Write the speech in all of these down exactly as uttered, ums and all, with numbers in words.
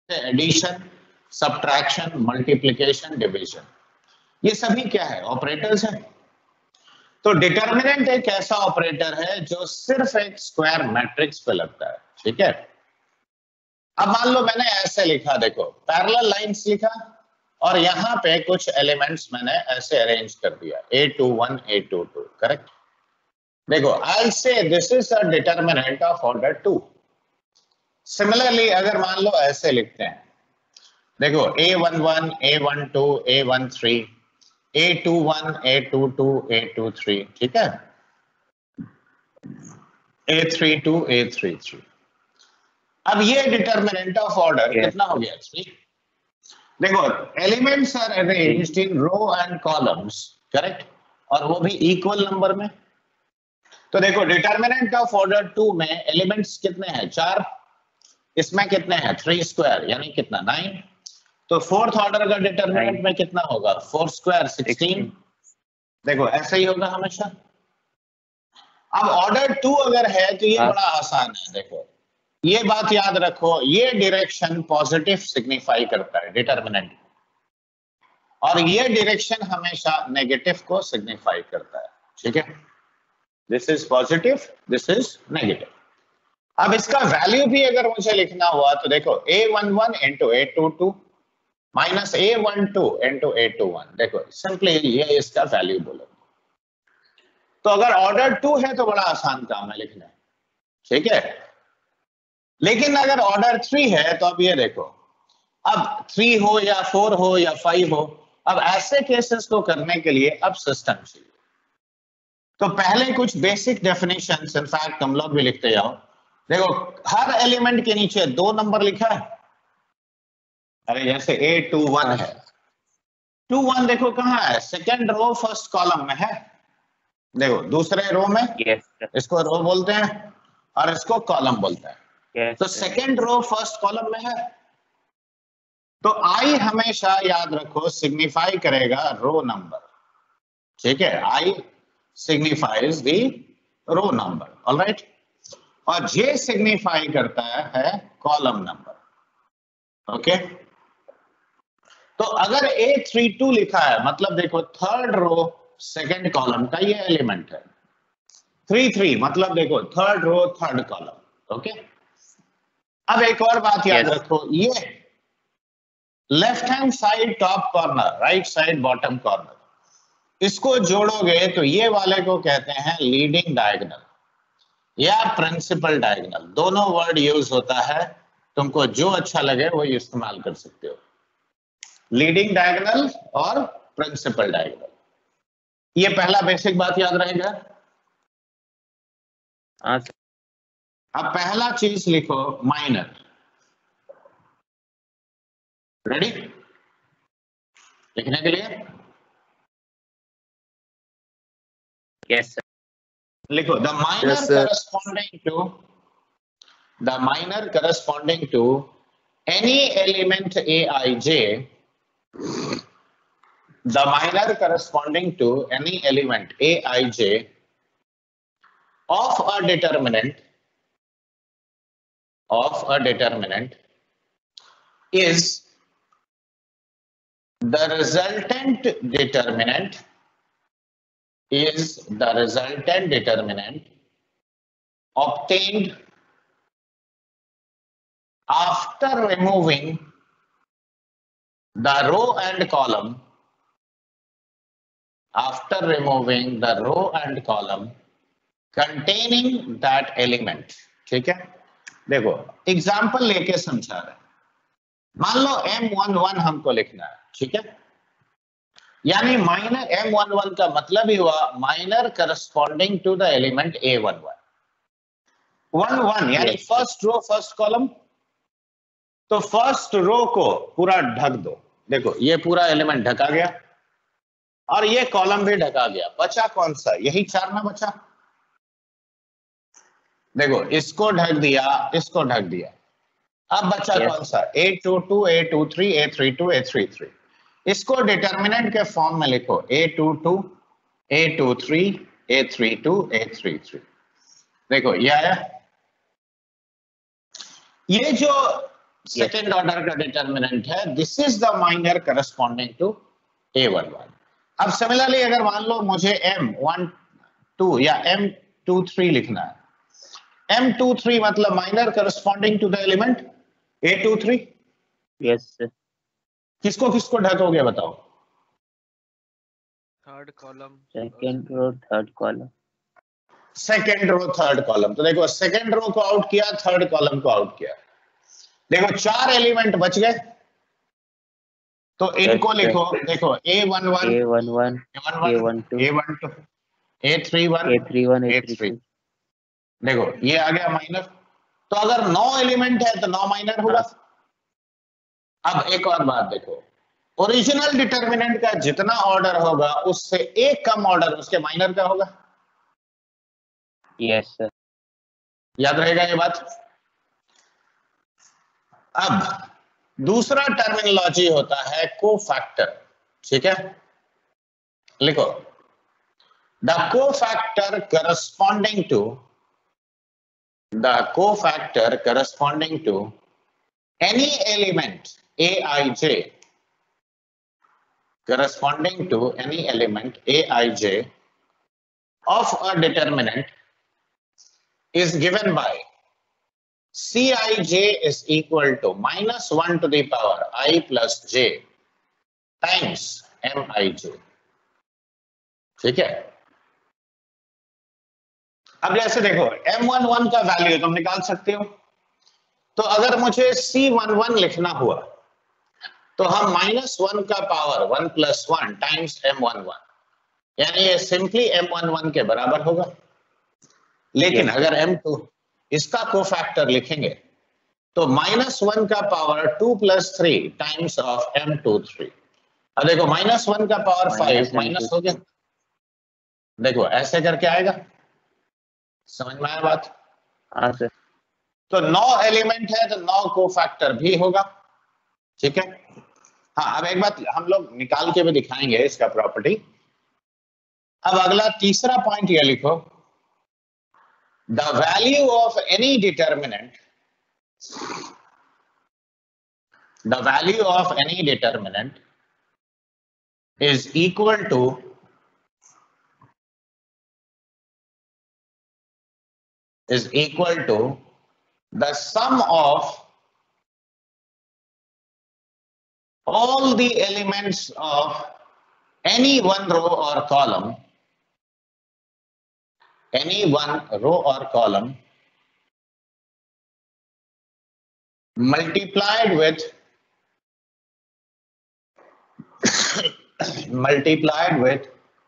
Addition, subtraction, multiplication, division, ये सभी क्या है? ऑपरेटर्स हैं। तो डिटर्मिनेंट एक ऐसा ऑपरेटर है जो सिर्फ एक स्क्वायर मैट्रिक्स पे लगता है, ठीक है। अब मान लो मैंने ऐसे लिखा, देखो पैरेलल लाइंस लिखा और यहाँ पे कुछ एलिमेंट्स मैंने ऐसे अरेंज कर दिया, a two one, A two two, correct. देखो I say this is a determinant of order two. Similarly अगर मान लो ऐसे लिखते हैं, देखो ए one one, A one two, a one three, a two one, A two two, A two three, ठीक है, a three two, a three three. अब ये डिटर्मिनेंट ऑफ ऑर्डर कितना हो गया? थ्री। देखो elements are arranged in row and columns, correct, और वो भी इक्वल नंबर में। तो देखो डिटर्मिनेंट ऑफ ऑर्डर टू में एलिमेंट्स कितने हैं? चार। इसमें कितने हैं? थ्री स्क्वायर, यानी कितना? नाइन। तो फोर्थ ऑर्डर का डिटर्मिनेंट में कितना होगा? Four square, sixteen. देखो ऐसा ही होगा हमेशा। अब ऑर्डर टू अगर है तो ये बड़ा आसान है। देखो ये बात याद रखो, ये डायरेक्शन पॉजिटिव सिग्निफाई करता है डिटर्मिनेंट, और ये डायरेक्शन हमेशा नेगेटिव को सिग्निफाई करता है, ठीक है। This is positive, this is negative. अब इसका वैल्यू भी अगर मुझे लिखना हुआ तो देखो ए one one into a two two minus a one two into a two one, देखो सिंपली ये इसका वैल्यू बोलो। तो अगर ऑर्डर टू है तो बड़ा आसान काम है लिखना, ठीक है। लेकिन अगर ऑर्डर थ्री है तो अब ये देखो, अब थ्री हो या फोर हो या फाइव हो, अब ऐसे केसेस को करने के लिए अब सिस्टम चाहिए। तो पहले कुछ बेसिक डेफिनेशंस, इनफैक्ट हम लोग भी लिखते जाओ। देखो हर एलिमेंट के नीचे दो नंबर लिखा है। अरे जैसे ए टू वन है, टू वन देखो कहाँ है? सेकेंड रो फर्स्ट कॉलम में है। देखो दूसरे रो में, yes, इसको रो बोलते हैं और इसको कॉलम बोलते हैं। yes, तो सेकेंड रो फर्स्ट कॉलम में है। तो आई हमेशा याद रखो सिग्निफाई करेगा रो नंबर, ठीक है। I signifies the row number, alright, और जे सिग्निफाई करता है कॉलम नंबर, ओके। तो अगर ए थ्री टू लिखा है मतलब देखो थर्ड रो सेकेंड कॉलम का ये एलिमेंट है। थ्री थ्री मतलब देखो third row third column, okay. अब एक और बात याद yes. रखो, ये left hand side top corner, right side bottom corner, इसको जोड़ोगे तो ये वाले को कहते हैं लीडिंग डायगोनल या प्रिंसिपल डायगोनल। दोनों वर्ड यूज होता है, तुमको जो अच्छा लगे वो इस्तेमाल कर सकते हो, लीडिंग डायगोनल और प्रिंसिपल डायगोनल। ये पहला बेसिक बात याद रहेगा। अब पहला चीज लिखो माइनर, रेडी लिखने के लिए? Yes sir. लिखो the minor corresponding to the minor corresponding to any element a I j, the minor corresponding to any element a I j of a determinant of a determinant is the resultant determinant is the resultant determinant obtained after removing the row and column after removing the row and column containing that element, ठीक है। देखो example लेके समझा रहे हैं। मान लो M one one हमको लिखना है, ठीक है, यानी माइनर एम वन वन का मतलब ही हुआ minor corresponding to the element A one one. One one यानी फर्स्ट रो फर्स्ट कॉलम। तो फर्स्ट रो को पूरा ढक दो, देखो ये पूरा एलिमेंट ढका गया और ये कॉलम भी ढका गया, बचा कौन सा? यही चार ना बचा। देखो इसको ढक दिया, इसको ढक दिया, अब बचा yes. कौन सा? A two two, A two three, a three two, a three three. इसको डिटर्मिनेंट के फॉर्म में लिखो a two two, A two three, a three two, a three three. देखो ये आया। ये जो सेकेंड ऑर्डर का डिटर्मिनेंट है, this is the minor corresponding to a one one. अब सिमिलरली अगर मान लो मुझे एम वन टू या एम टू थ्री लिखना है, एम टू थ्री मतलब minor corresponding to the element a two three. Yes sir. किसको किसको ढकोगे बताओ? Third column, second row third column. Second row third column. तो देखो सेकेंड रो को आउट किया, थर्ड कॉलम को आउट किया। देखो चार एलिमेंट बच गए, तो इनको लिखो। देखो ए one one, A one one, A one two, a one two, a three one, a three one, a a three three. Two. देखो ये आ गया माइनर। तो अगर नौ एलिमेंट है तो नौ माइनर होगा। अब एक और बात देखो, ओरिजिनल डिटर्मिनेंट का जितना ऑर्डर होगा उससे एक कम ऑर्डर उसके माइनर का होगा। Yes sir. याद रहेगा ये बात। अब दूसरा टर्मिनोलॉजी होता है कोफैक्टर। ठीक है, लिखो the cofactor corresponding to the cofactor corresponding to any element a I j corresponding to any element a I j of a determinant is given by Cij is equal to minus one to the power I plus j times Mij। ठीक है, अब जैसे देखो m one one का value तुम निकाल सकते हो। तो अगर मुझे सी वन वन लिखना हुआ तो हम माइनस वन का power one plus one times m one one, यानी ये सिंपली एम वन वन के बराबर होगा। लेकिन yes, अगर एम टू इसका कोफैक्टर लिखेंगे तो माइनस वन का power two plus three times of m two three. अब देखो माइनस वन का पावर फाइव माइनस हो गया। देखो ऐसे करके आएगा, समझ में आया बात? हाँ सर। तो नौ एलिमेंट है तो नौ कोफैक्टर भी होगा। ठीक है, हाँ अब एक बात हम लोग निकाल के भी दिखाएंगे इसका प्रॉपर्टी। अब अगला तीसरा पॉइंट ये लिखो, the value of any determinant the value of any determinant is equal to is equal to the sum of all the elements of any one row or column, any one row or column multiplied with multiplied with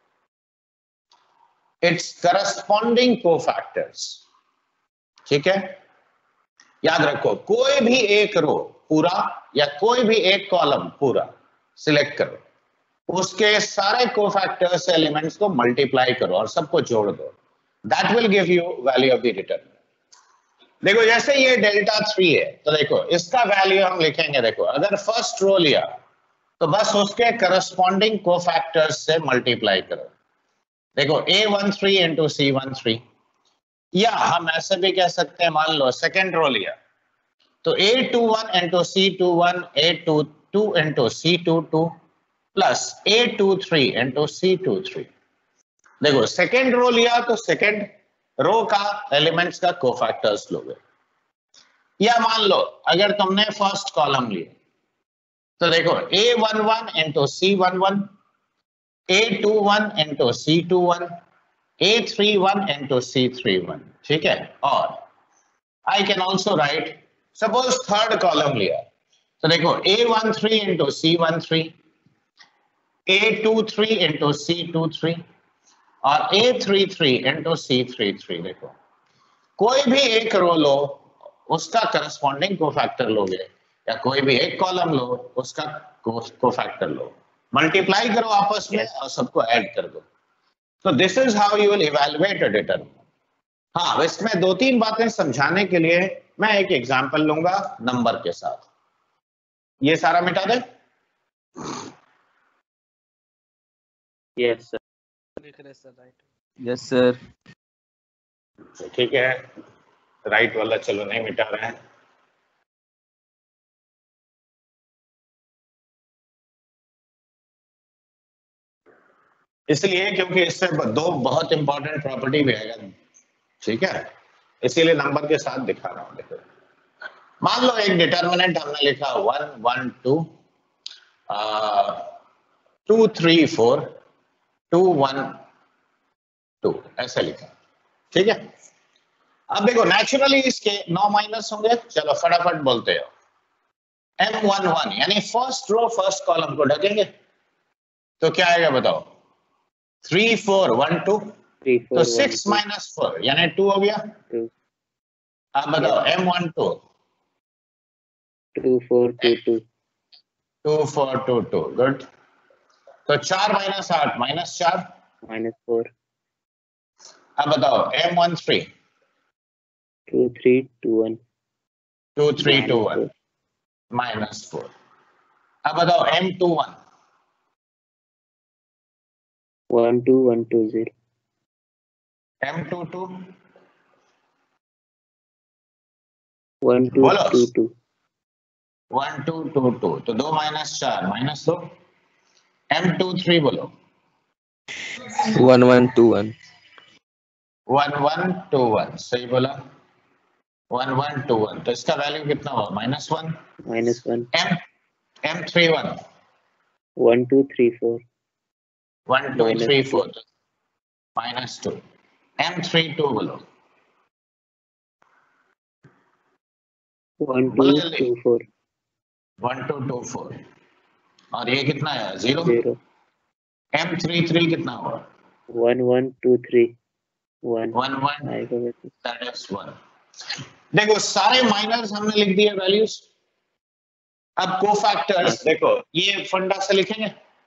its corresponding cofactors। ठीक है, याद रखो कोई भी एक रो पूरा या कोई भी एक कॉलम पूरा सिलेक्ट करो, उसके सारे कोफैक्टर्स एलिमेंट्स को मल्टीप्लाई करो और सबको जोड़ दो। That will give you value of the determinant. देखो जैसे ये डेल्टा थ्री है तो देखो इसका वैल्यू हम लिखेंगे। देखो अगर फर्स्ट रो लिया तो बस उसके करस्पॉन्डिंग कोफैक्टर्स से मल्टीप्लाई करो। देखो ए one three into c one three, या हम ऐसे भी कह सकते हैं, मान लो सेकेंड रो लिया तो a two one into c two one, A two two into c two two plus A two three into c two three. देखो सेकेंड रो लिया तो सेकेंड रो का एलिमेंट्स का कोफैक्टर्स लोगे। या मान लो अगर तुमने फर्स्ट कॉलम लिया तो देखो ए one one into c one one, A two one into c two one, a three one into c three one. ठीक है, और I can also write suppose third column लिया तो देखो ए one three into c one three, a two three into c two three और a three three into c three three. देखो कोई भी एक रो लो उसका करस्पॉन्डिंग कोफैक्टर लोगे, या कोई भी एक कॉलम लो उसका कोफैक्टर लो, मल्टीप्लाई करो आपस में और सबको ऐड कर दो। तो this is how you will evaluate a determinant. हाँ, इसमें दो तीन बातें समझाने के लिए मैं एक एग्जांपल लूंगा नंबर के साथ। ये सारा मिटा दे। Yes sir. लिख रहे सर राइट। Yes sir. ठीक है, राइट वाला चलो नहीं मिटा रहे हैं। इसलिए क्योंकि इससे दो बहुत इंपॉर्टेंट प्रॉपर्टी भी है, ठीक है, इसीलिए नंबर के साथ दिखा रहा हूं। देखो मान लो एक डिटर्मिनेंट हमने लिखा one one two two three four two one two ऐसे लिखा, ठीक है। अब देखो नेचुरली इसके नौ माइनस होंगे, चलो फटाफट बोलते हो। एम वन वन यानी फर्स्ट रो फर्स्ट कॉलम को ढकेंगे तो क्या आएगा बताओ, three four one two, three तो फोर सिक्स माइनस फोर यानी टू हो गया। टू अब बताओ M one two, two four two two two four two two, good. तो चार माइनस आठ माइनस चार, माइनस फोर अब बताओ M one three, two three two one two three two one minus four. अब बताओ M two one, one two one two zero M two two, one two बोलो two two one two two two, तो दो minus चार minus दो। M two three बोलो, one one two one one one two one, सही बोला, one one two one, तो इसका वैल्यू कितना हुआ, minus one. Minus one M M three one, one two three four one two Minus three two. Four, minus two. M three two बोलो, one two बोलो जल्दी, two four one two two four, और ये कितना है, zero. Zero M three three कितना हुआ, one one two three one one one, आएगा वैसे। That is one. देखो सारे माइनर्स हमने लिख दिए वैल्यूज। अब कोफैक्टर्स देखो, ये फंडा से लिखेंगे,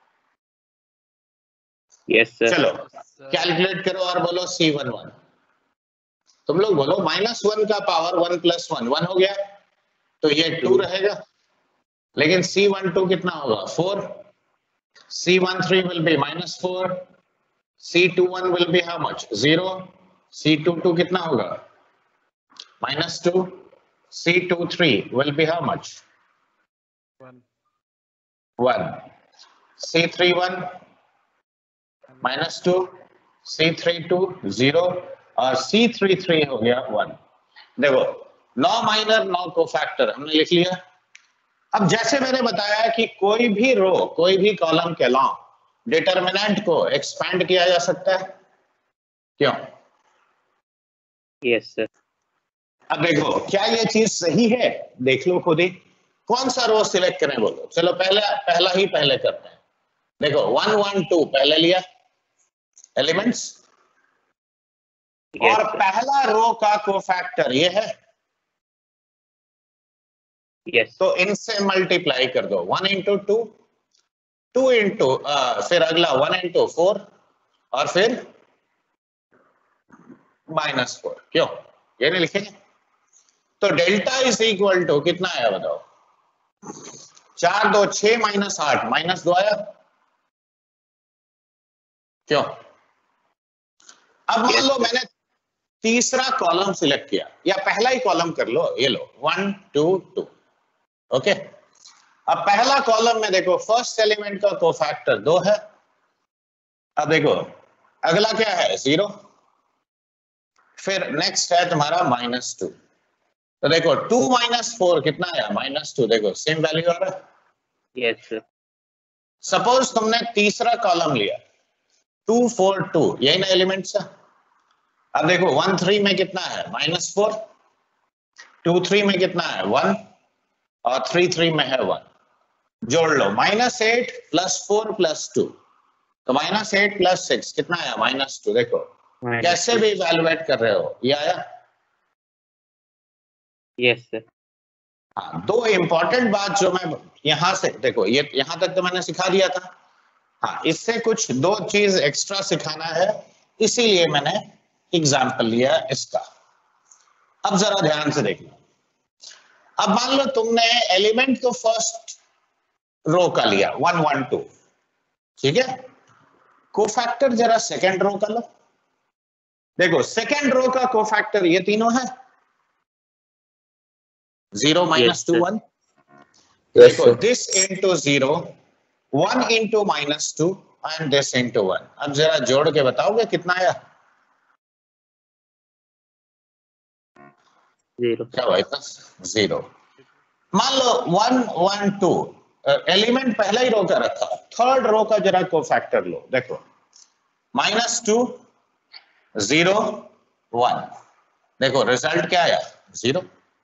यस सर चलो कैलकुलेट करो और बोलो सी वन वन। तुम लोग बोलो माइनस वन का power one plus one, one हो गया, तो ये टू रहेगा, लेकिन सी वन टू कितना होगा, four. C one three will be minus four, C two one will be how much, zero. C two two कितना होगा, minus two. C two three will be how much, one one. C three one minus two, C three two zero, और C three three हो गया one. देखो नौ minor नौ cofactor हमने लिख लिया। अब जैसे मैंने बताया कि कोई भी रो कोई भी कॉलम के अलॉन्ग डिटरमिनेंट को एक्सपैंड किया जा सकता है, क्यों? यस सर अब देखो क्या ये चीज सही है, देख लो खुद ही। कौन सा रो सिलेक्ट करें बोलो, चलो पहले पहला ही पहले करते हैं। देखो वन वन टू पहले लिया एलिमेंट्स, Yes, और sir. पहला रो का कोफैक्टर ये है, यस तो इनसे मल्टीप्लाई कर दो, one into two, two into फिर अगला वन इंटू फोर, और फिर माइनस फोर, क्यों ये नहीं लिखेंगे? तो डेल्टा इज इक्वल टू कितना आया बताओ, चार दो छह माइनस आठ, माइनस दो आया, क्यों? अब मान लो मैंने तीसरा कॉलम सिलेक्ट किया, या पहला ही कॉलम कर लो, ये लो वन टू टू, ओके। अब पहला कॉलम में देखो फर्स्ट एलिमेंट का कोफैक्टर दो है, अब देखो अगला क्या है, जीरो, फिर नेक्स्ट है तुम्हारा माइनस टू, तो देखो टू माइनस फोर कितना आया, माइनस टू, देखो सेम वैल्यू आ रहा है। यस सर सपोज तुमने तीसरा कॉलम लिया, टू फोर टू, यही ना एलिमेंट्स है। अब देखो वन थ्री में कितना है, माइनस फोर, टू थ्री में कितना है, वन, और थ्री थ्री में है वन। जोड़ लो, minus eight plus four plus two, तो माइनस एट प्लस सिक्स कितना आया, माइनस टू। देखो कैसे भी इवैल्यूएट कर रहे हो, ये आया। यस सर हाँ, दो इंपॉर्टेंट बात जो मैं यहां से देखो, ये यहां तक तो मैंने सिखा दिया था, हाँ इससे कुछ दो चीज एक्स्ट्रा सिखाना है, इसीलिए मैंने एग्जाम्पल लिया इसका। अब जरा ध्यान से देखना। अब मान लो तुमने एलिमेंट को फर्स्ट रो का लिया वन वन टू, ठीक है, कोफैक्टर जरा सेकंड रो का लो। देखो सेकंड रो का कोफैक्टर ये तीनों है, zero minus two one, Yes, देखो sir. This into zero, one into minus two, and this into one. अब जरा जोड़ के बताओगे कितना आया? जीरो। क्या भाई बस जीरो। मान लो वन वन टू एलिमेंट पहला ही रो का रखा, थर्ड रो का जरा कोफैक्टर लो, देखो माइनस टू जीरो वन, देखो रिजल्ट क्या आया? जीरो।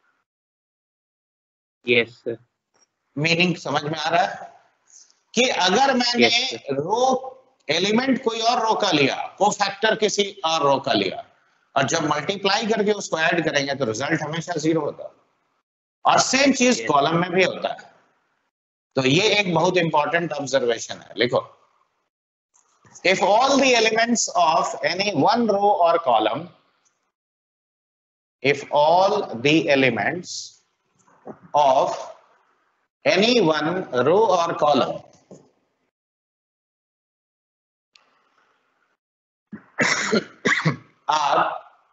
Yes sir. मीनिंग समझ में आ रहा है कि अगर मैंने Yes, रो एलिमेंट कोई और रो का लिया, कोफैक्टर किसी और रो का लिया, और जब मल्टीप्लाई करके उसको ऐड करेंगे तो रिजल्ट हमेशा जीरो होता है। और सेम चीज Yes. कॉलम में भी होता है। तो ये एक बहुत इंपॉर्टेंट ऑब्जर्वेशन है, लिखो if all the elements of any one row और column, if all the elements of any one row or column are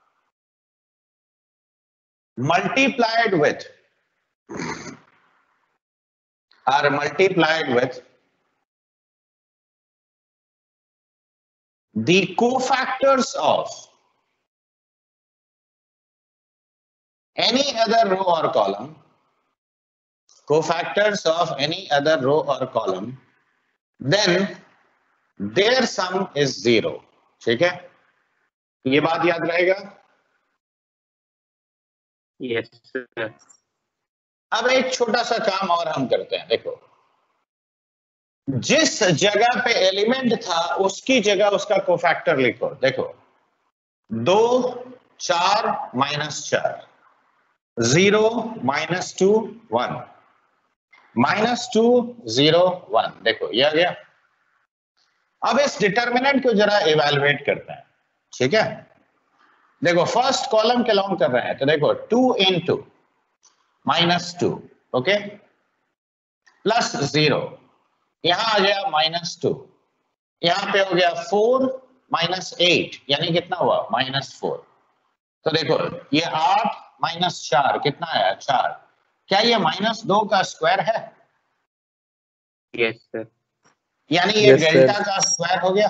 multiplied with are multiplied with the cofactors of any other row or column, cofactors of any other row or column, then their sum is zero. ठीक है, ये बात याद रहेगा। Yes sir. अब एक छोटा सा काम और हम करते हैं, देखो जिस जगह पे एलिमेंट था उसकी जगह उसका कोफैक्टर लिखो। देखो दो चार minus four, zero minus two one, minus two zero one, देखो ये आ गया। अब इस डिटर्मिनेंट को जरा इवैल्यूएट करते हैं, ठीक है। देखो फर्स्ट कॉलम के लॉन्ग कर रहे हैं, तो देखो two in two minus two, okay, plus zero, यहां आ गया माइनस टू, यहां पे हो गया फोर माइनस एट, यानी कितना हुआ? Minus four. तो देखो ये आठ माइनस चार कितना आया? चार। क्या ये माइनस दो का स्क्वायर है? Yes sir. यानी ये Yes, sir. डेल्टा का स्क्वायर हो गया।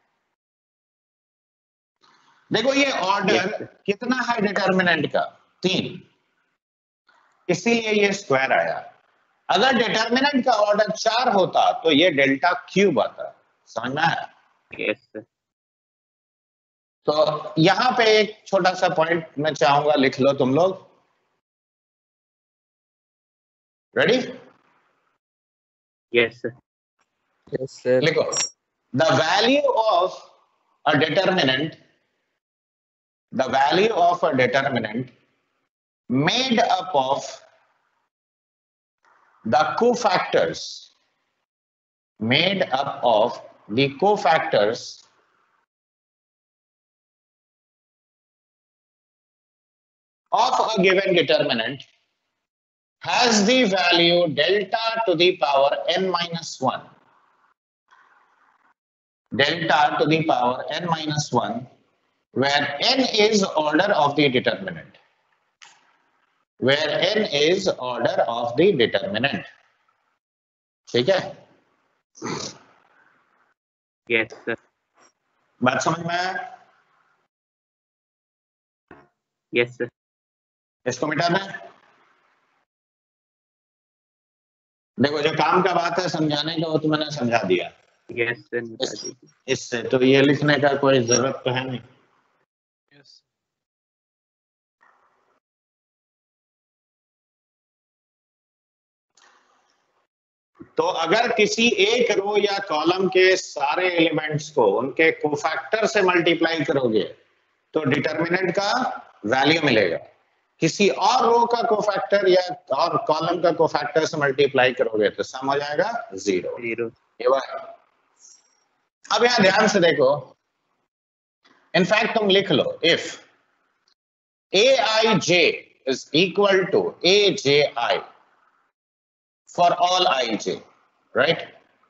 देखो ये ऑर्डर Yes, sir. कितना है डिटर्मिनेंट का? तीन, इसीलिए ये स्क्वायर आया। अगर डिटर्मिनेंट का ऑर्डर चार होता तो ये डेल्टा क्यूब आता। समझ में आया? Yes sir. तो यहां पे एक छोटा सा पॉइंट मैं चाहूंगा लिख लो तुम लोग। Ready? Yes sir. Yes, sir. लिखो the value of a determinant, the value of a determinant made up of the cofactors, made up of the cofactors of a given determinant has the value delta to the power n minus one, delta to the power n minus one, where n is order of the determinant, where n is order of the determinant. ठीक है, yes sir. बात समझ में आया? Yes sir. इसको मिटाना है। देखो जो काम का बात है समझाने का वो तो मैंने समझा दिया। यस सर, बता इस, दीजिए। इससे तो ये लिखने का कोई जरूरत तो है नहीं। Yes. तो अगर किसी एक रो या कॉलम के सारे एलिमेंट्स को उनके कोफैक्टर से मल्टीप्लाई करोगे तो डिटर्मिनेंट का वैल्यू मिलेगा। किसी और रो का कोफैक्टर या और कॉलम का कोफैक्टर से मल्टीप्लाई करोगे तो सम हो जाएगा जीरो। जीरो। ये बात। अब यहां ध्यान से देखो, इनफैक्ट तुम लिख लो if A I J is equal to A J I for all ij, right?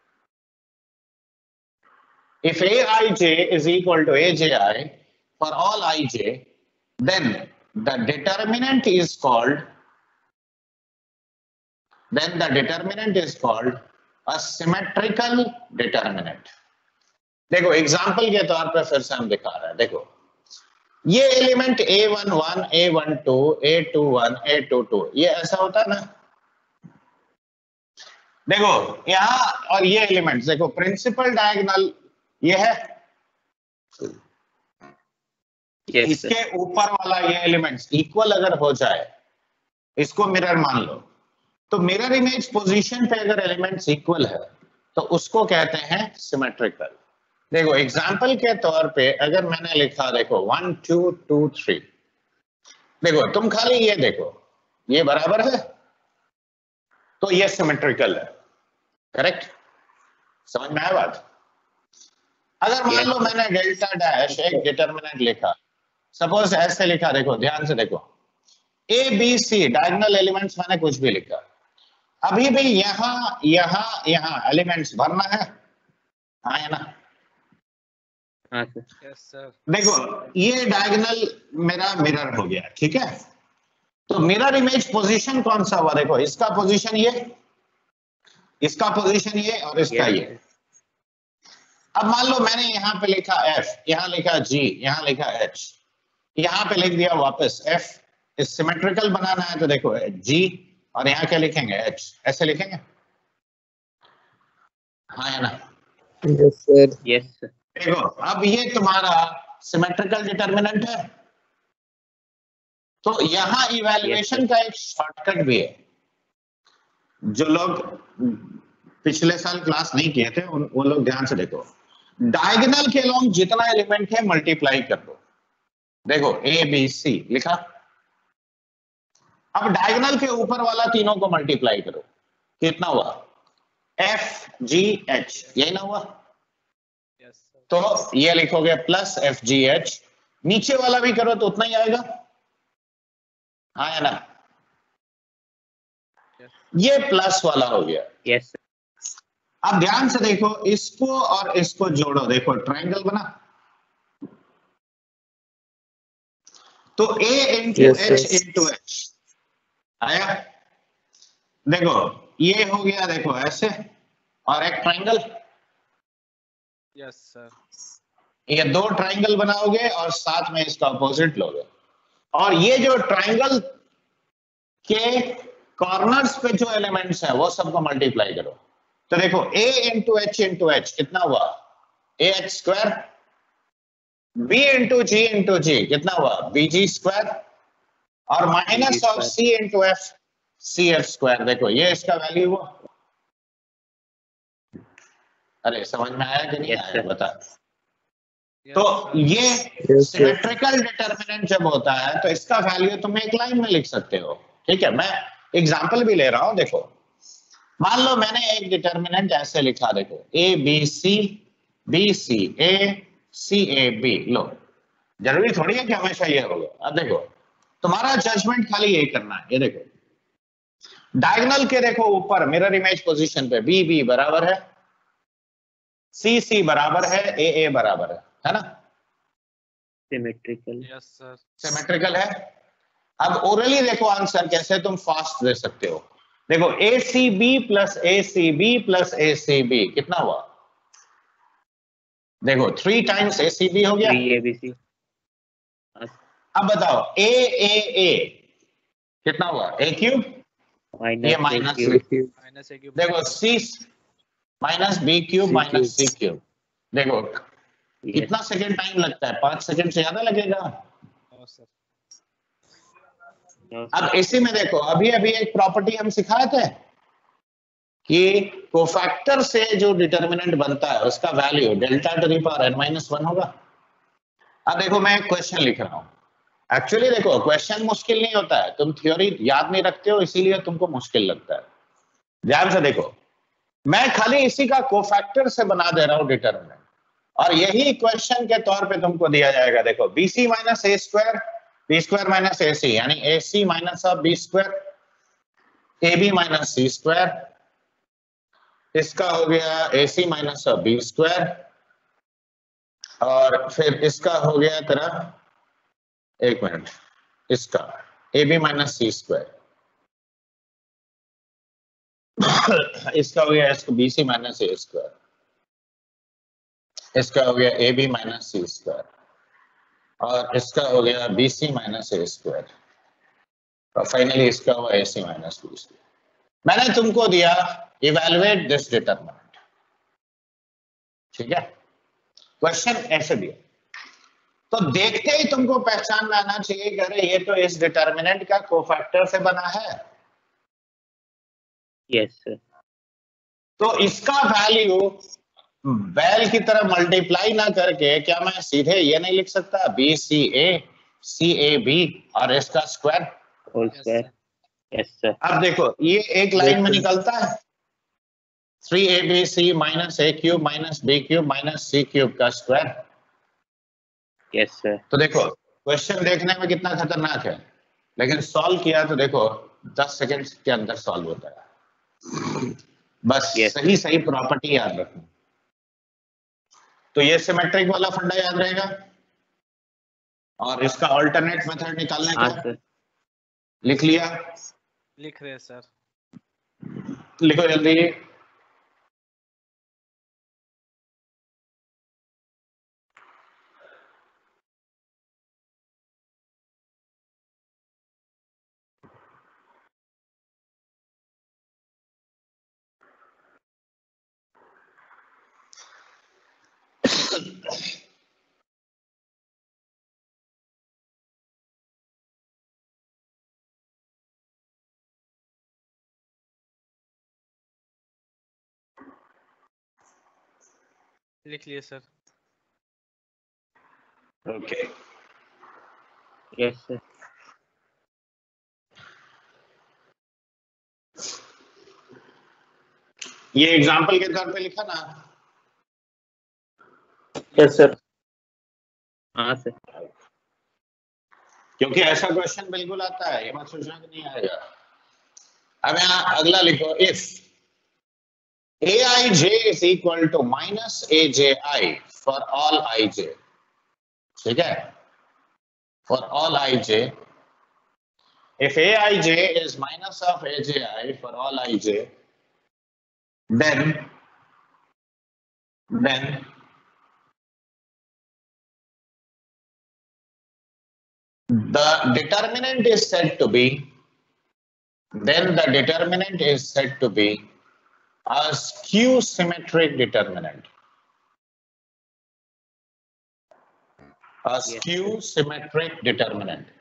If aij is equal to abi for all ij, then the determinant is called then the determinant is called a symmetrical determinant. देखो example के तौर पे फिर से हम दिखा रहे हैं, देखो ये एलिमेंट ए वन वन, ए वन टू, ए टू वन, ए टू टू, ये ऐसा होता है ना। देखो यहाँ और ये एलिमेंट्स, देखो प्रिंसिपल डायगोनल ये है, Yes, sir. इसके ऊपर वाला ये एलिमेंट्स इक्वल अगर हो जाए, इसको मिरर मान लो, तो मिरर इमेज पोजीशन पे अगर एलिमेंट्स इक्वल है तो उसको कहते हैं सिमेट्रिकल। देखो एग्जाम्पल के तौर पे अगर मैंने लिखा, देखो वन टू टू थ्री, देखो तुम खाली ये देखो, ये बराबर है तो ये सिमेट्रिकल है, करेक्ट? समझ में आया बात? अगर मान लो मैंने डेल्टा डैश एक डिटरमिनेंट लिखा, सपोज ऐसे लिखा, देखो ध्यान से देखो, A B C diagonal elements मैंने कुछ भी लिखा, अभी भी यहां यहां यहां एलिमेंट्स भरना है, हाँ है ना? हाँ सर। Yes, sir. देखो ये डायगोनल मेरा मिरर हो गया, ठीक है? तो मिरर इमेज पोजीशन कौन सा हुआ? देखो इसका पोजीशन ये, इसका पोजीशन ये और इसका Yes, ये। sir. अब मान लो मैंने यहाँ पे लिखा F, यहाँ लिखा G, यहाँ लिखा H, यहाँ पे लिख दिया वापस F, इस सिमेट्रिकल बनाना है तो देखो G और यहाँ क्या लिखेंगे H, ऐसे लिखेंगे, हाँ है ना? Yes, sir. Yes, sir. देखो अब ये तुम्हारा सिमेट्रिकल डिटरमिनेंट है, तो यहाँ इवैल्यूएशन का एक शॉर्टकट भी है। जो लोग पिछले साल क्लास नहीं किए थे उन, वो लोग ध्यान से देखो, डायगोनल के लॉन्ग जितना एलिमेंट है मल्टीप्लाई कर दो। देखो ए बी सी लिखा, अब डायगोनल के ऊपर वाला तीनों को मल्टीप्लाई करो, कितना हुआ? एफ जी एच, यही ना हुआ? Yes, sir. तो ये लिखोगे प्लस एफ जी एच, नीचे वाला भी करो तो उतना ही आएगा, हाँ है ना? Yes. ये प्लस वाला हो गया। Yes, sir. अब ध्यान से देखो, इसको और इसको जोड़ो, देखो ट्रायंगल बना, तो A into Yes, H sir. Into H आया। देखो ये हो गया, देखो ऐसे, और एक ट्रायंगल, Yes, sir. ये दो ट्रायंगल बनाओगे और साथ में इसका अपोजिट लोगे, और ये जो ट्रायंगल के कॉर्नर्स पे जो एलिमेंट्स हैं वो सबको मल्टीप्लाई करो। तो देखो a into H into H कितना हुआ? A H square, b into G into G कितना हुआ? बी जी स्क्वायर, और minus of c into F, C F square. देखो ये इसका वैल्यू हुआ। अरे समझ में आया कि नहीं Yes, आया sir. बता? Yes, तो sir. ये Yes, sir. सिमेट्रिकल डिटरमिनेंट जब होता है तो इसका वैल्यू तुम एक लाइन में लिख सकते हो, ठीक है? मैं एग्जांपल भी ले रहा हूं, देखो मान लो मैंने एक डिटरमिनेंट ऐसे लिखा, देखो A B C, B C A, C A B. लो जरूरी थोड़ी है कि हमेशा ये होगा। अब देखो तुम्हारा जजमेंट खाली यही करना है, ये देखो डायगोनल के देखो ऊपर मिरर इमेज पोजीशन पे बी बी बराबर है, सी सी बराबर है, ए ए बराबर है, है ना? Symmetrical. Yes, sir. सिमेट्रिकल है। अब ओरली देखो आंसर कैसे तुम फास्ट दे सकते हो। देखो A C B plus A C B plus A C B कितना हुआ? देखो three times A C B हो गया। Three A B C. अब बताओ ए ए ए कितना हुआ? ए क्यूब, Minus ये A minus, cube. Minus A cube. देखो C minus B cube C minus C cube. Cube. देखो Yes. कितना सेकंड टाइम लगता है? पांच सेकंड से ज्यादा लगेगा। No, sir. No, अब sir. इसी में देखो अभी अभी एक प्रॉपर्टी हम सिखाए थे कि कोफैक्टर से जो डिटरमिनेंट बनता है उसका value delta to the power N minus one होगा। अब देखो मैं एक क्वेश्चन लिख रहा हूं। एक्चुअली देखो क्वेश्चन मुश्किल नहीं होता है, तुम थ्योरी याद नहीं रखते हो इसीलिए तुमको मुश्किल लगता है। ध्यान से देखो, मैं खाली इसी का कोफैक्टर से बना दे रहा हूं डिटरमिनेंट, और यही क्वेश्चन के तौर पे तुमको दिया जाएगा। देखो B C minus A square, B square minus A C, यानी A C minus of B square, A B minus C square, इसका हो गया A C minus of B square, और फिर इसका हो गया तेरा, एक मिनट, इसका A B minus C square, इसका हो गया इसको B C minus A square. इसका हो गया A B minus C square और इसका हो गया B C minus A square और फाइनली इसका हुआ A C minus B square. मैंने तुमको दिया इवैल्यूएट दिस डिटरमिनेंट, ठीक है, क्वेश्चन ऐसे दिया तो देखते ही तुमको पहचान में आना चाहिए कि अरे ये तो इस डिटरमिनेंट का कोफैक्टर से बना है। Yes sir. तो इसका वैल्यू बैल की तरह मल्टीप्लाई ना करके क्या मैं सीधे ये नहीं लिख सकता B C A C A B और इसका square whole Yes, square. sir. Yes sir. अब देखो ये एक लाइन में बिल्कुल। निकलता है three A B C minus A cube minus B cube minus C cube का स्क्वायर। Yes sir. तो देखो क्वेश्चन देखने में कितना खतरनाक है लेकिन सॉल्व किया तो देखो दस सेकंड के अंदर सॉल्व होता है। बस Yes. सही सही प्रॉपर्टी याद रखना। तो ये सिमेट्रिक वाला फंडा याद रहेगा और इसका अल्टरनेट मेथड निकालने हाँ का सर। लिख लिया, लिख रहे हैं सर। लिखो जल्दी। लिख लिए सर। Okay yes sir. ये एग्जांपल के तौर पे लिखा ना। Yes sir. हाँ सर। क्योंकि ऐसा क्वेश्चन बिल्कुल आता है, ये मत सोचना कि नहीं आएगा। अब यहाँ अगला लिखो if A I J is equal to minus A J I for all I J, ठीक है, for all I J, if aij is minus of aji for all ij, then then the determinant is said to be then the determinant is said to be a skew symmetric determinant, a skew symmetric determinant,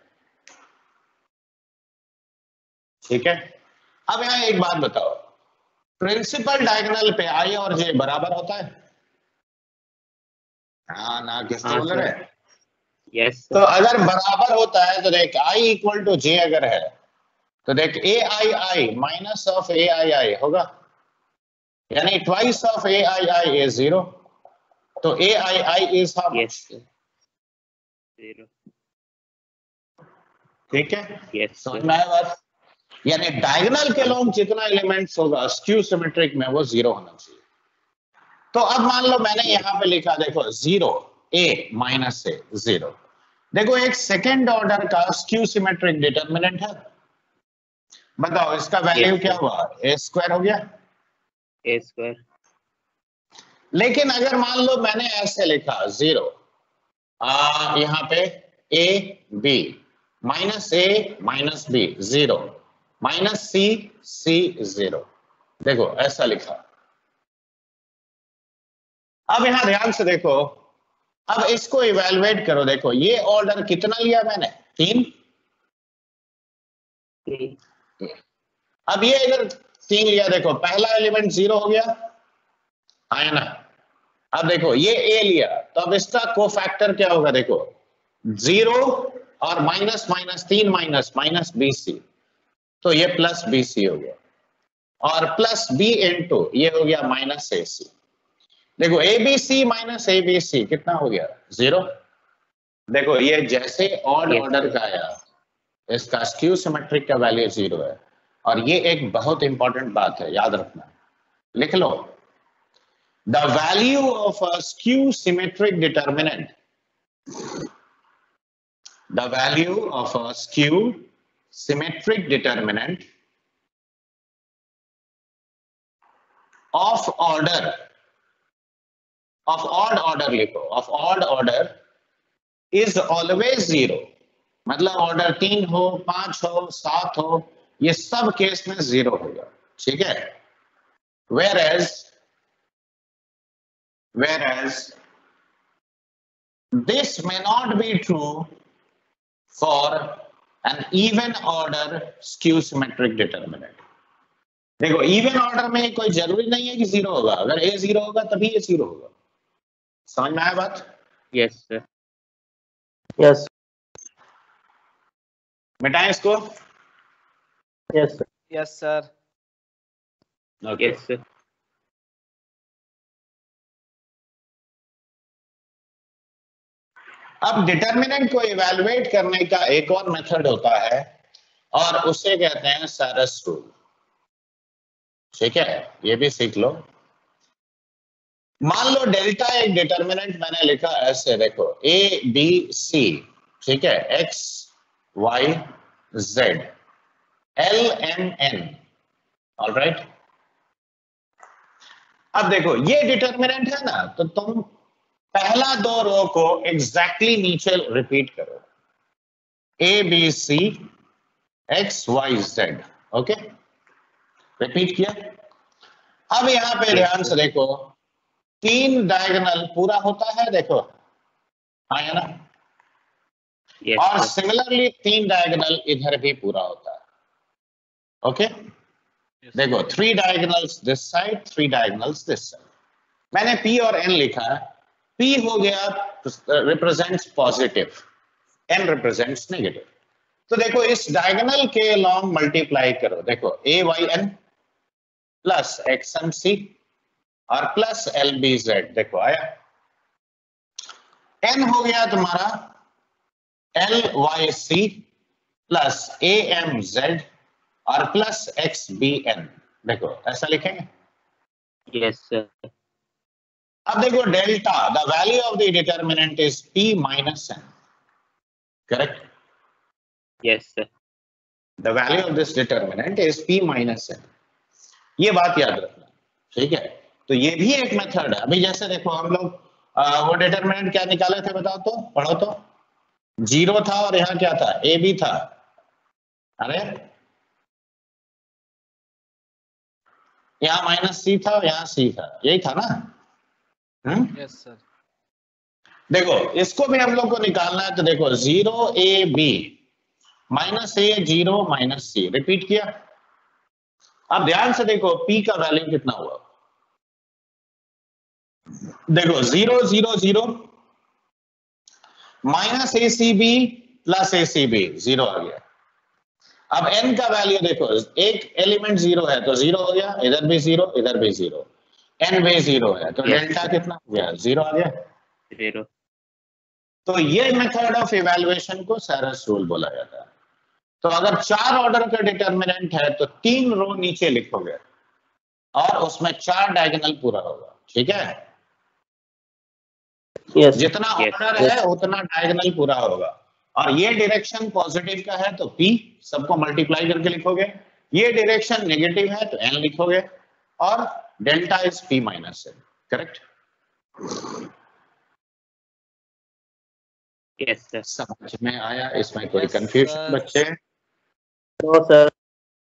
ठीक है। अब यहाँ एक बात बताओ, principal diagonal पे आई और जे बराबर होता है? हाँ ना, किसने हाँ, बोल रहे हैं? यस तो अगर बराबर होता है तो देख आई इक्वल टू जे अगर है तो देख ए I I minus of A I I होगा, यानी twice of A I I is zero, तो A I I is how much? Yes zero. ठीक है, यस समझ में आया बात? यानी डायगोनल के लॉन्ग जितना एलिमेंट्स होगा स्क्यू सिमेट्रिक में वो जीरो होना चाहिए। तो अब मान लो मैंने यहां पे लिखा देखो zero A minus A zero, देखो एक सेकेंड ऑर्डर का स्क्यू सिमेट्रिक डिटरमिनेंट है, बताओ इसका वैल्यू Yes, क्या हुआ? ए स्क्वायर हो गया। A square. लेकिन अगर मान लो मैंने ऐसे लिखा जीरो आ यहाँ पे A B minus A minus B zero minus C C zero, देखो ऐसा लिखा। अब यहां ध्यान से देखो, अब इसको इवेलुएट करो, देखो ये ऑर्डर कितना लिया मैंने? तीन। अब ये अगर तीन लिया, देखो पहला एलिमेंट जीरो हो गया, आया ना। अब देखो ये ए लिया तो अब इसका कोफैक्टर क्या होगा? देखो जीरो और माइनस माइनस तीन माइनस माइनस बी सी, तो ये प्लस बी सी हो गया, और प्लस बी इंटू ये हो गया माइनस ए सी। देखो A B C minus A B C कितना हो गया? जीरो। देखो ये जैसे ऑड Yes, ऑर्डर sir. का आया, इसका स्क्यू सिमेट्रिक का वैल्यू जीरो है, और ये एक बहुत इंपॉर्टेंट बात है, याद रखना, लिख लो। The value of a skew symmetric determinant, the value of a skew symmetric determinant of order of odd order लिखो, of odd order is always zero, मतलब ऑर्डर तीन हो, पांच हो, सात हो, ये सब केस में जीरो होगा, ठीक है। Whereas whereas this may not be true for an even order skew symmetric determinant. देखो इवन ऑर्डर में कोई जरूरी नहीं है कि जीरो होगा, अगर ए जीरो होगा तभी ये जीरो होगा। समझ में आया बात? Yes sir. Yes. मिटाएं इसको। Yes, sir. Yes, sir. Okay. Yes sir. अब डिटर्मिनेंट को इवैल्यूएट करने का एक और मेथड होता है और उसे कहते हैं सैरस रूल, ठीक है, ये भी सीख लो। मान लो डेल्टा एक डिटर्मिनेंट मैंने लिखा ऐसे, देखो ए बी सी, ठीक है, X Y Z L M N, alright. अब देखो ये डिटर्मिनेंट है ना, तो तुम पहला दो रो को एग्जैक्टली exactly नीचे रिपीट करो, A B C X Y Z, okay, repeat किया। अब यहां पे ध्यान से देखो, तीन डायगोनल पूरा होता है, देखो हाँ है ना, यस और सर। सिमिलरली तीन डायगोनल इधर भी पूरा होता है, ओके। Yes, देखो three diagonals this side, three diagonals this side. मैंने P और N लिखा है, P हो गया represents positive, N represents negative. तो देखो इस डायगोनल के लॉन्ग मल्टीप्लाई करो, देखो A Y N plus X M C और प्लस एल बी जेड, देखो आया। N हो गया तुम्हारा L Y C plus A M Z और प्लस एक्स बी एन, देखो ऐसा लिखेंगे। Yes sir. अब देखो delta, the value of the determinant is P minus N, correct. Yes sir. The value of this determinant is P minus N, ये बात याद रखना, ठीक है। तो ये भी एक मेथड है। अभी जैसे देखो हम लोग वो डिटर्मिनेंट क्या निकाले थे, बताओ तो, पढ़ो तो। जीरो था और यहाँ क्या था, ए बी था, अरे यहाँ माइनस सी था और यहाँ सी था, यही था ना। हम्म yes, sir. देखो इसको भी हम लोग को निकालना है, तो देखो zero A B minus A zero minus C, repeat किया। अब ध्यान से देखो P का वैल्यू कितना हुआ, देखो zero zero zero minus A C B plus A C B, zero आ गया। अब N का वैल्यू देखो, एक एलिमेंट जीरो है तो जीरो हो गया, इधर भी जीरो इधर भी जीरो, N भी जीरो है तो Yes. डेल्टा कितना हो गया, जीरो आ गया। जीरो। तो ये मेथड ऑफ इवैल्यूएशन को सैरस रूल बोला जाता है। तो अगर चार ऑर्डर का डिटर्मिनेंट है तो तीन रो नीचे लिखोगे और उसमें चार डायगोनल पूरा होगा, ठीक है। Yes. जितना Yes. ऑर्डर है उतना डायगोनल पूरा होगा, और ये डायरेक्शन पॉजिटिव का है तो P सबको मल्टीप्लाई करके लिखोगे, ये डायरेक्शन नेगेटिव है तो N लिखोगे, और delta is P minus N, correct. Yes sir. समझ में आया? इसमें कोई Yes, कंफ्यूजन sir. बच्चे? No, sir.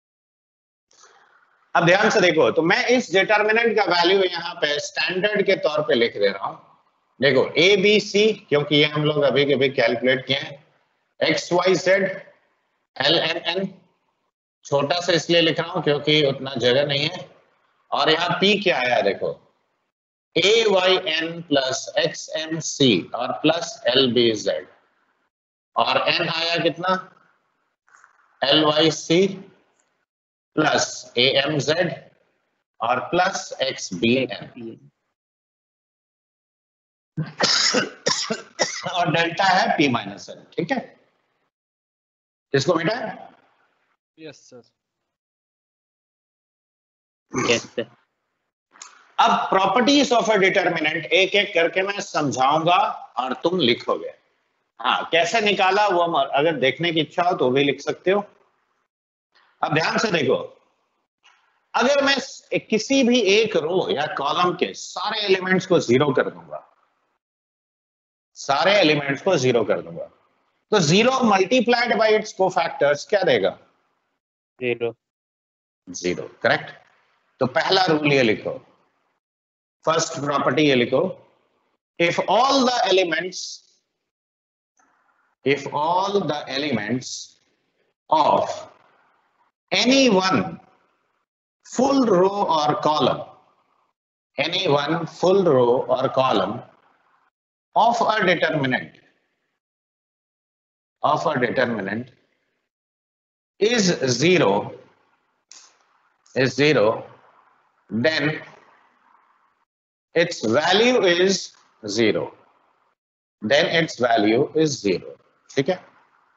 अब ध्यान से देखो, तो मैं इस डिटर्मिनेंट का वैल्यू यहाँ पे स्टैंडर्ड के तौर पे लिख दे रहा हूं। देखो ए बी सी, क्योंकि ये हम लोग अभी कभी कैलकुलेट किए हैं, X Y Z L N N, छोटा सा इसलिए लिख रहा हूं क्योंकि उतना जगह नहीं है, और यहाँ पी क्या आया देखो, A Y N plus X M C और प्लस एल बी जेड, और एन आया कितना, L Y C plus A M Z और प्लस एक्स बी एन, और डेल्टा है P माइनस एन, ठीक है। इसको बेटा Yes, sir. Yes sir. अब प्रॉपर्टीज ऑफ अ डिटर्मिनेंट एक एक करके मैं समझाऊंगा और तुम लिखोगे। हाँ, कैसे निकाला वो हम अगर देखने की इच्छा हो तो भी लिख सकते हो। अब ध्यान से देखो, अगर मैं किसी भी एक रो या कॉलम के सारे एलिमेंट्स को जीरो कर दूंगा, सारे एलिमेंट्स को जीरो कर दूंगा, तो zero multiplied by its cofactors क्या देगा? जीरो। Zero, correct. तो पहला रूल ये लिखो, फर्स्ट प्रॉपर्टी ये लिखो, if all the elements if all the elements of any one full row or column, any one full row or column of a determinant, of a determinant is zero, is zero, then its value is zero, then its value is zero. ठीक है?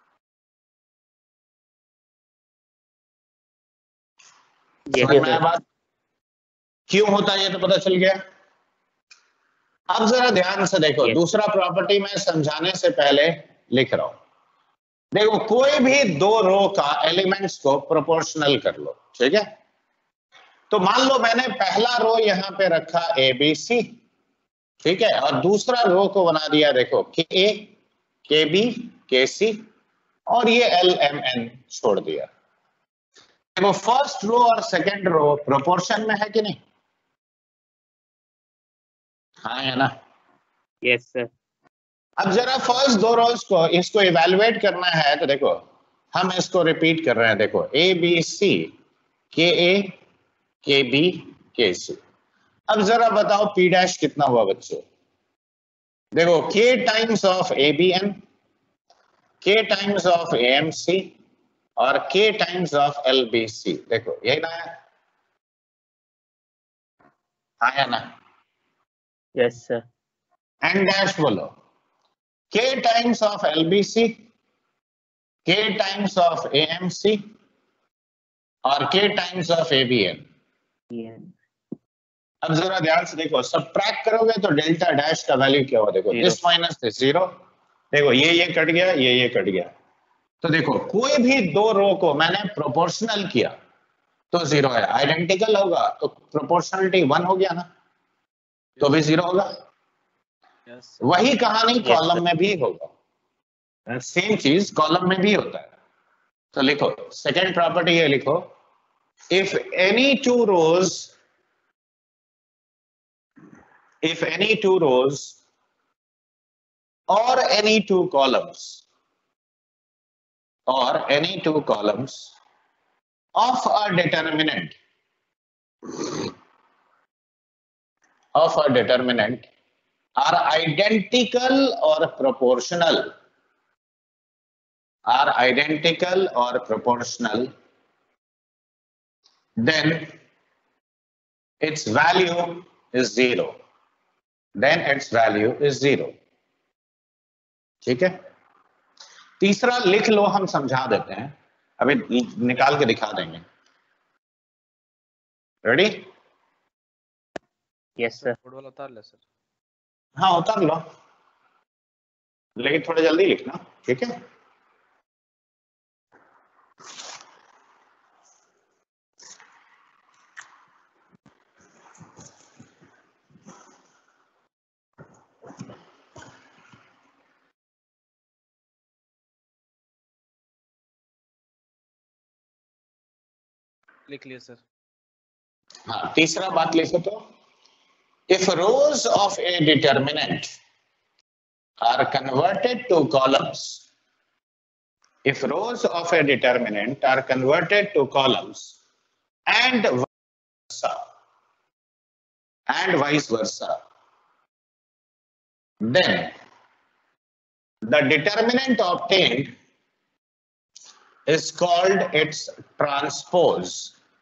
समझ में आया बात? क्यों होता है ये तो पता चल गया। अब जरा ध्यान से देखो, दूसरा प्रॉपर्टी मैं समझाने से पहले लिख रहा हूं। देखो, कोई भी दो रो का एलिमेंट्स को प्रोपोर्शनल कर लो, ठीक है? तो मान लो मैंने पहला रो यहां पे रखा ए बी सी, ठीक है, और दूसरा रो को बना दिया देखो के ए, के बी, के सी, और ये एल एम एन छोड़ दिया। देखो, फर्स्ट रो और सेकंड रो प्रोपोर्शन में है कि नहीं? हाँ है ना? Yes sir. अब जरा फर्स्ट दो रोज को इसको इवैल्यूएट करना है, तो देखो हम इसको रिपीट कर रहे हैं। देखो, ए बी सी, के ए, के बी, के सी। अब जरा बताओ पी डैश कितना हुआ बच्चों? देखो, K times of A B N, K times of A M C और K times of L B C. देखो यही ना है? हाँ है ना? Yes sir. एन डैश बोलो, K times of L B C, K times of A M C और K times of A B N. अब जरा ध्यान से देखो, सबट्रैक्ट करोगे तो डेल्टा डैश का वैल्यू क्या होगा? देखो, दिस माइनस दिस जीरो। देखो, ये ये कट गया, ये ये कट गया। तो देखो, कोई भी दो रो को मैंने प्रोपोर्शनल किया तो जीरो है, आइडेंटिकल होगा तो प्रोपोर्शनलिटी वन हो गया ना, तो भी जीरो होगा। yes, वही कहानी yes, कॉलम में भी होगा, सेम चीज कॉलम में भी होता है। तो लिखो, सेकेंड प्रॉपर्टी ये लिखो, if any two rows if any two rows or any two columns or any two columns of a determinant of a determinant are identical or proportional are identical or proportional, then its value is zero, then its value is zero. ठीक है? तीसरा लिख लो, हम समझा देते हैं, अभी निकाल के दिखा देंगे। रेडी? Yes sir. फुटबॉल उतार ले सर। हाँ उतार लो, लेकिन थोड़ा जल्दी लिखना, ठीक है? लिख लिए सर। हाँ, तीसरा बात लिखो तो, if rows of a determinant are converted to columns, if rows of a determinant are converted to columns and vice versa, and vice versa, then the determinant obtained is called its transpose,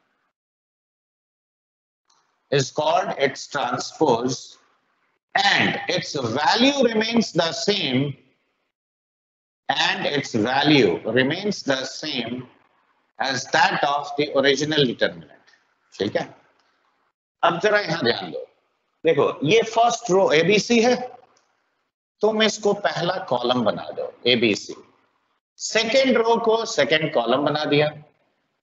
is called its transpose, and its value remains the same and its value remains the same as that of the original determinant. ठीक है? अब जरा यहां ध्यान दो, देखो ये first row ABC है, तुम इसको पहला कॉलम बना दो एबीसी, सेकेंड रो को सेकेंड कॉलम बना दिया,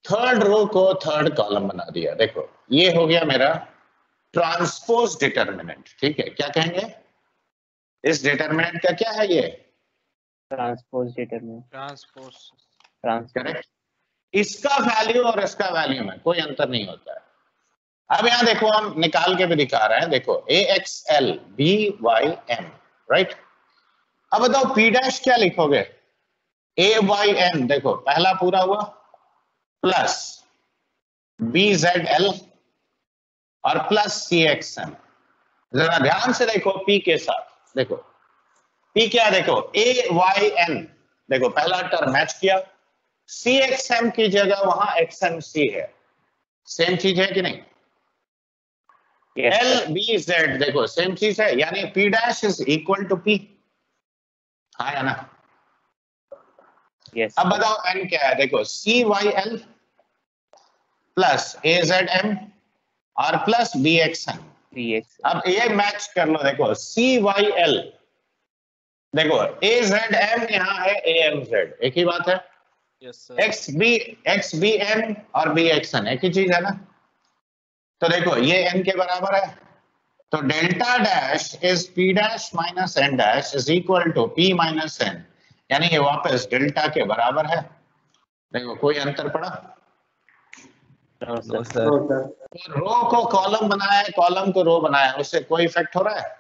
थर्ड रो को थर्ड कॉलम बना दिया। देखो ये हो गया मेरा ट्रांसपोज डिटर्मिनेंट, ठीक है। क्या कहेंगे इस डिटर्मिनेंट का, क्या है ये? Transpose determinant, transpose. Transpose. Correct. इसका वैल्यू और इसका वैल्यू में कोई अंतर नहीं होता है। अब यहां देखो हम निकाल के भी दिखा रहे हैं, देखो A X L B Y M, right. अब बताओ पी डैश क्या लिखोगे? ए वाई एम, देखो पहला पूरा हुआ, प्लस बी जेड एल और प्लस सी एक्स एम। जरा ध्यान से देखो पी के साथ, देखो पी क्या, देखो ए वाई एन, देखो पहला टर्म मैच किया, सी एक्स एम की जगह वहां एक्स एम सी है, सेम चीज है कि नहीं? Yes, L sir. B Z, देखो सेम चीज है, यानी P dash is equal to P, हाँ या ना? Yes, अब sir. बताओ एन क्या है, देखो C Y L plus A Z M और plus B X M. three x. अब ये मैच कर लो, देखो सी वाई एल, देखो ए जेड एम यहाँ है, ए एम जेड, एक ही बात है। Yes sir. X B X B N और बी एक्स एन एक ही चीज है ना? तो देखो ये एन के बराबर है, तो delta dash is P dash minus N dash is equal to P minus N, यानी ये वापस डेल्टा के बराबर है। देखो कोई अंतर पड़ा? No, sir. No sir. No, sir. तो रो को कॉलम बनाया है, कॉलम को रो बनाया है, उससे कोई इफेक्ट हो रहा है?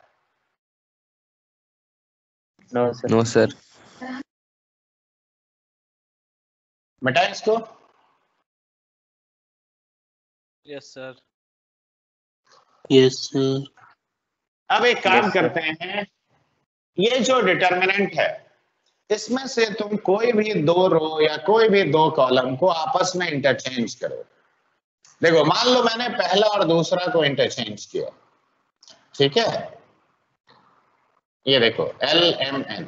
No, sir. No sir. मिटाएं इसको। Yes sir. Yes, sir. अब एक काम Yes, sir. करते हैं, ये जो डिटर्मिनेंट है इसमें से तुम कोई भी दो रो या कोई भी दो कॉलम को आपस में इंटरचेंज करो। देखो मान लो मैंने पहला और दूसरा को इंटरचेंज किया, ठीक है, ये देखो एल एम एन,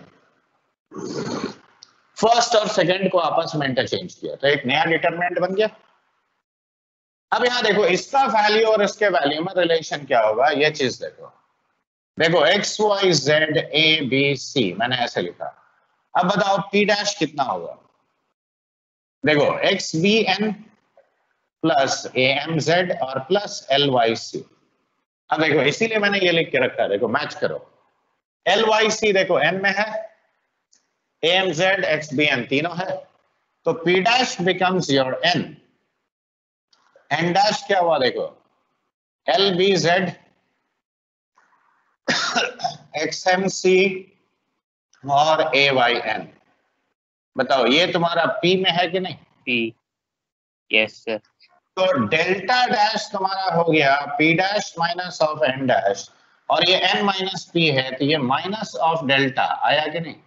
फर्स्ट और सेकंड को आपस में इंटरचेंज किया, तो एक नया डिटरमिनेंट बन गया। अब यहां देखो इसका वैल्यू और इसके वैल्यू में रिलेशन क्या होगा, ये चीज देखो। देखो X Y Z A B C मैंने ऐसे लिखा, अब बताओ पी डैश कितना होगा? देखो X B N plus A M Z और प्लस एल वाई सी। अब देखो इसीलिए मैंने ये लिख के रखा है, देखो मैच करो, एल वाई सी देखो एन में है, A M Z X B N तीनों है, तो P dash becomes your N. N dash क्या हुआ, देखो L B Z X M C और ए वाई एन। बताओ ये तुम्हारा पी में है कि नहीं? P. Yes, sir. तो डेल्टा डैश तुम्हारा हो गया P dash minus of N dash, और ये एन माइनस पी है, तो ये माइनस ऑफ डेल्टा आया कि नहीं?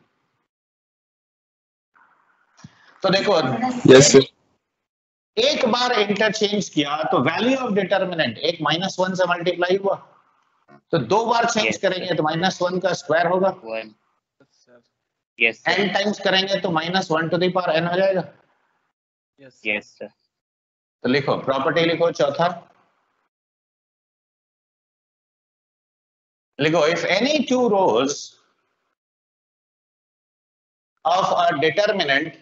तो देखो यस सर। एक बार इंटरचेंज किया तो वैल्यू ऑफ डिटर्मिनेंट एक माइनस वन से मल्टीप्लाई हुआ, तो दो बार चेंज Yes, करेंगे तो माइनस वन का स्क्वायर होगा, One. Sir. Yes, sir. N times करेंगे तो minus one to the power N हो जाएगा। यस। Yes, sir. तो लिखो प्रॉपर्टी, लिखो चौथा, लिखो if any two rows of a determinant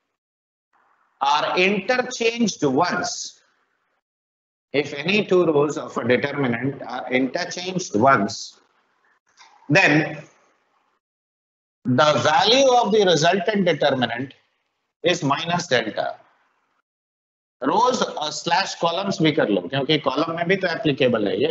are interchanged once, if any two rows of a determinant are interchanged once, then the value of the resultant determinant is minus delta. Rows slash columns भी कर लो, क्योंकि column में भी तो applicable है ये।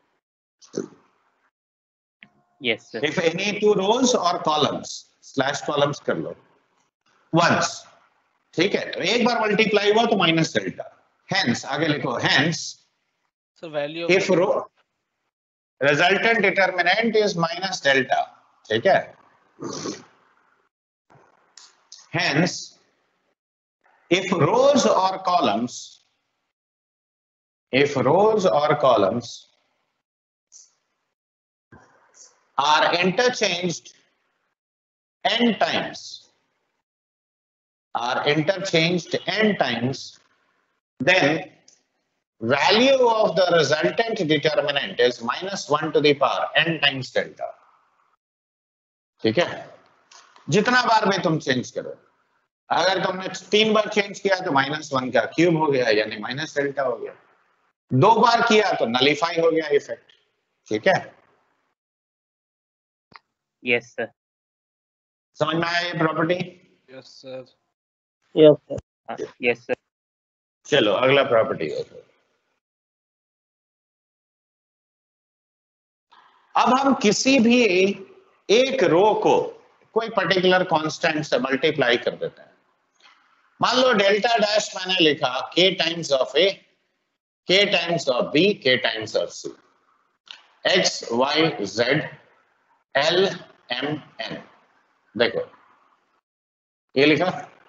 Yes, sir. If any two rows or columns, slash columns कर लो once, ठीक है, तो एक बार मल्टीप्लाई हुआ तो माइनस डेल्टा। हेंस आगे लिखो, hence sir value if row resultant determinant is minus delta, ठीक है, हेंस इफ रोज और कॉलम्स इफ रोज और columns are interchanged n times are interchanged n times, then value of the resultant determinant is minus one to the power n times delta. ठीक है, जितना बार भी तुम change करो। अगर तुमने तीन बार चेंज किया तो माइनस वन का क्यूब हो गया, यानी माइनस डेल्टा हो गया। दो बार किया तो नलिफाई हो गया इफेक्ट। ठीक है, यस सर। समझ में आया ये property? Yes sir. Yes, sir. Yes sir. चलो अगला प्रॉपर्टी देखो। अब हम किसी भी एक रो को कोई पर्टिकुलर कांस्टेंट से मल्टीप्लाई कर देते हैं। मान लो डेल्टा डैश मैंने लिखा k times of A, k times of B, k times of C, x y z l m n। देखो ये लिखा।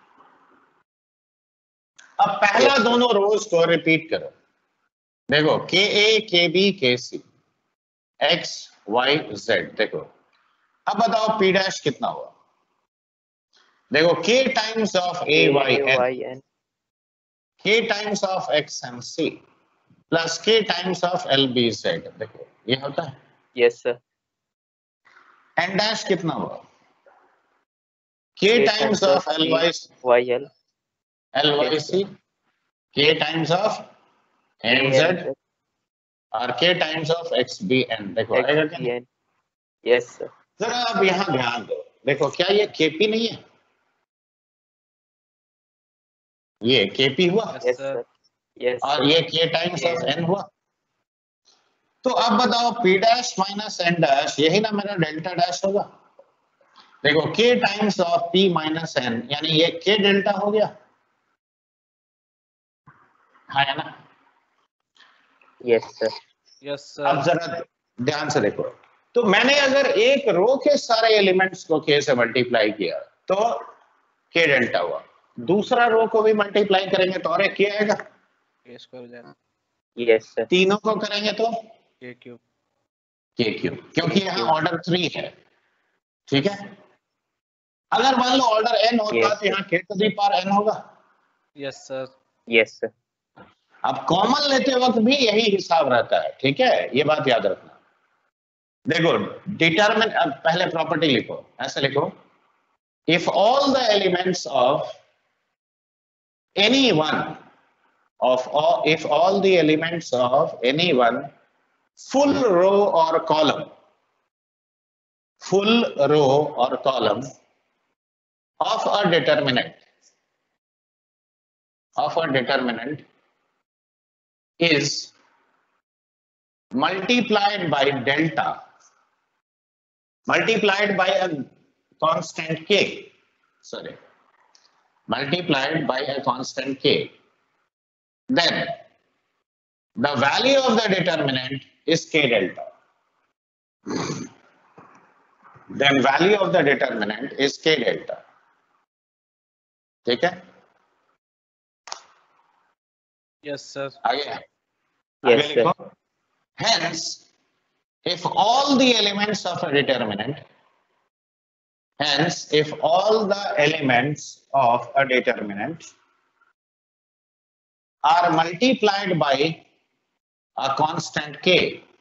अब पहला दोनों रोज को रिपीट करो। देखो के ए, के बी, के सी, x y z। देखो अब बताओ p डैश कितना हुआ? देखो k times of a y n, k times of x m c plus k times of l b z। देखो ये होता है। Yes sir. n डैश कितना हुआ? k times of l y Y L l y c, k times of n z और k times of x b n। देखो आएगा क्या नहीं? Yes sir. जरा अब यहां ध्यान दो। देखो क्या ये kp नहीं है? ये kp हुआ यस सर। यस और ये k टाइम्स ऑफ n हुआ। तो अब बताओ p dash minus n dash यही ना मेरा डेल्टा डैश होगा। देखो k times of p minus n यानी ये k डेल्टा हो गया, है ना? Yes sir. यस अब सर। जरा ध्यान से देखो। तो मैंने अगर एक रो के सारे एलिमेंट्स को k से मल्टीप्लाई किया तो k डेल्टा हुआ। दूसरा रो को भी मल्टीप्लाई करेंगे तो और एक k आएगा। के स्क्वायर हो जाएगा। Yes sir. तीनों को करेंगे तो के क्यूब। k क्यूब, क्योंकि यहाँ ऑर्डर थ्री है। ठीक है, अगर मान लो ऑर्डर n होता Yes, तो यहाँ k to the power n होगा। Yes sir. Yes sir. अब कॉमन लेते वक्त भी यही हिसाब रहता है। ठीक है, ये बात याद रखना। देखो डिटरमिन, अब पहले प्रॉपर्टी लिखो, ऐसे लिखो, if all the elements of any one of all, if all the elements of any one full row or column, full row or column of a determinant, of a determinant is multiplied by delta, multiplied by a constant k, sorry, multiplied by a constant k, then the value of the determinant is k delta. Then value of the determinant is k delta. ठीक है, yes sir. आगे आगे Yes, sir. लिखो, hence if all the elements of a determinant, hence if all the elements of a determinant are multiplied by a constant k,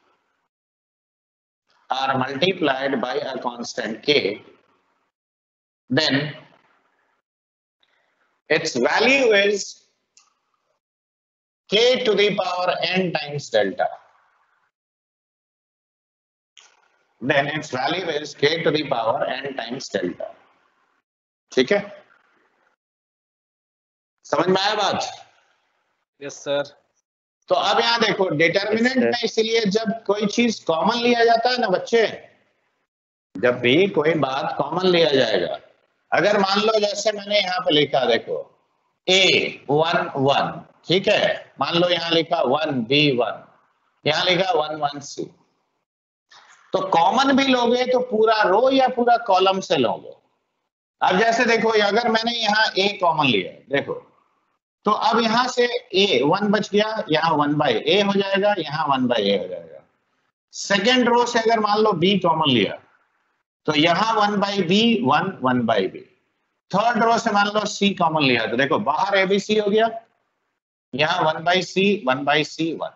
are multiplied by a constant k, then its value is k to the power n times delta. Then its value is k to the power n times delta. ठीक है, समझ में आया बात? Yes sir. तो अब यहाँ देखो डिटर्मिनेंट Yes, sir. में इसलिए जब कोई चीज कॉमन लिया जाता है ना बच्चे, जब भी कोई बात कॉमन लिया जाएगा, अगर मान लो जैसे मैंने यहाँ पे लिखा, देखो a वन वन, ठीक है, मान लो यहाँ लिखा वन b वन, यहाँ लिखा वन वन c, तो कॉमन भी लोगे तो पूरा रो या पूरा कॉलम से लोगे। अब जैसे देखो अगर मैंने यहाँ a कॉमन लिया, देखो तो अब यहां से a वन बच गया, यहाँ वन बाई ए हो जाएगा, यहाँ वन बाई ए हो जाएगा। सेकेंड रो से अगर मान लो b कॉमन लिया तो यहाँ one by B, one one by B. Third row से मान लो c कॉमन लिया तो देखो बाहर ए बी सी हो गया, यहाँ one by C, one by C, one.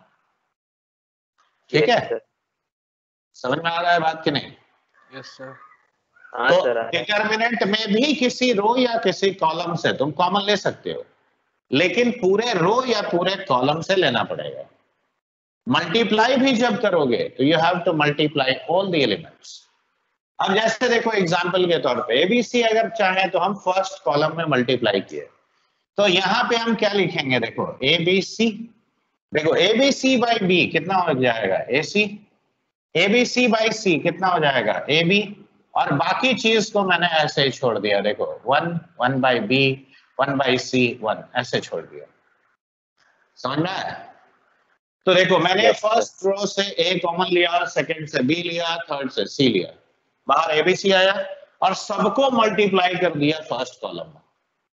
ठीक Yes, है, sir. समझ में आ रहा है बात कि नहीं? Yes sir. हाँ तो सर, आ रहा है। डिटर्मिनेंट में भी किसी रो या किसी कॉलम से तुम कॉमन ले सकते हो, लेकिन पूरे रो या पूरे कॉलम से लेना पड़ेगा। मल्टीप्लाई भी जब करोगे तो you have to multiply all the elements. अब जैसे देखो एग्जांपल के तौर पे एबीसी अगर चाहे तो हम फर्स्ट कॉलम में मल्टीप्लाई किए, तो यहाँ पे हम क्या लिखेंगे, देखो एबीसी, देखो एबीसी बाई बी कितना हो जाएगा एसी, एबीसी बाई सी कितना हो जाएगा एबी, और बाकी चीज को मैंने ऐसे ही छोड़ दिया, देखो one one by B, one by C, one ऐसे छोड़ दिया। समझ में आया? तो देखो मैंने Yes, sir. फर्स्ट रो से ए कॉमन लिया, सेकंड से बी लिया, थर्ड से सी लिया, बाहर एबीसी आया और सबको मल्टीप्लाई कर दिया फर्स्ट कॉलम में।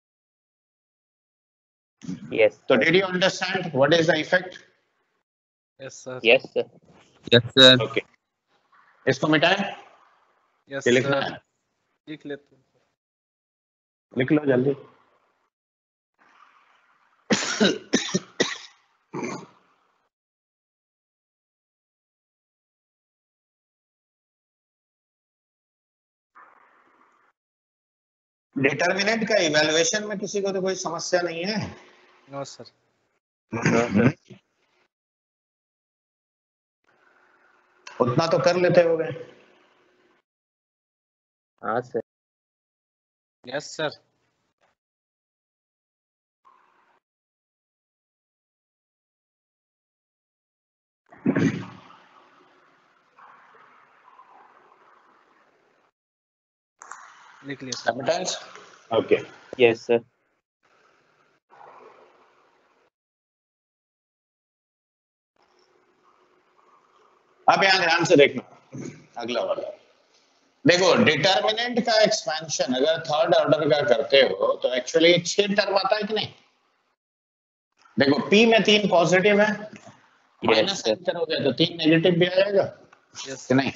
Yes, तो sir. Did you understand what is the effect? Yes, sir. Yes, sir. Yes, sir. Okay, इसको मिटाएं, Yes, ये लिखना sir. है, लिख लेते हैं। लिख लो जल्दी। डिटर्मिनेंट का इवैल्यूएशन में किसी को तो कोई समस्या नहीं है? No, sir. उतना तो कर लेते होगे। हाँ सर। Yes, sir. लिख लिया सर। सबटाइम्स ओके। Yes, sir. अब यहां ध्यान से देखना अगला वाला, देखो डिटर्मिनेंट का एक्सपेंशन अगर थर्ड ऑर्डर का करते हो तो एक्चुअली छह टर्म आता है कि नहीं? देखो पी में तीन पॉजिटिव है, माइनस sir. करोगे तो तीन नेगेटिव भी आ जाएगा Yes. कि नहीं?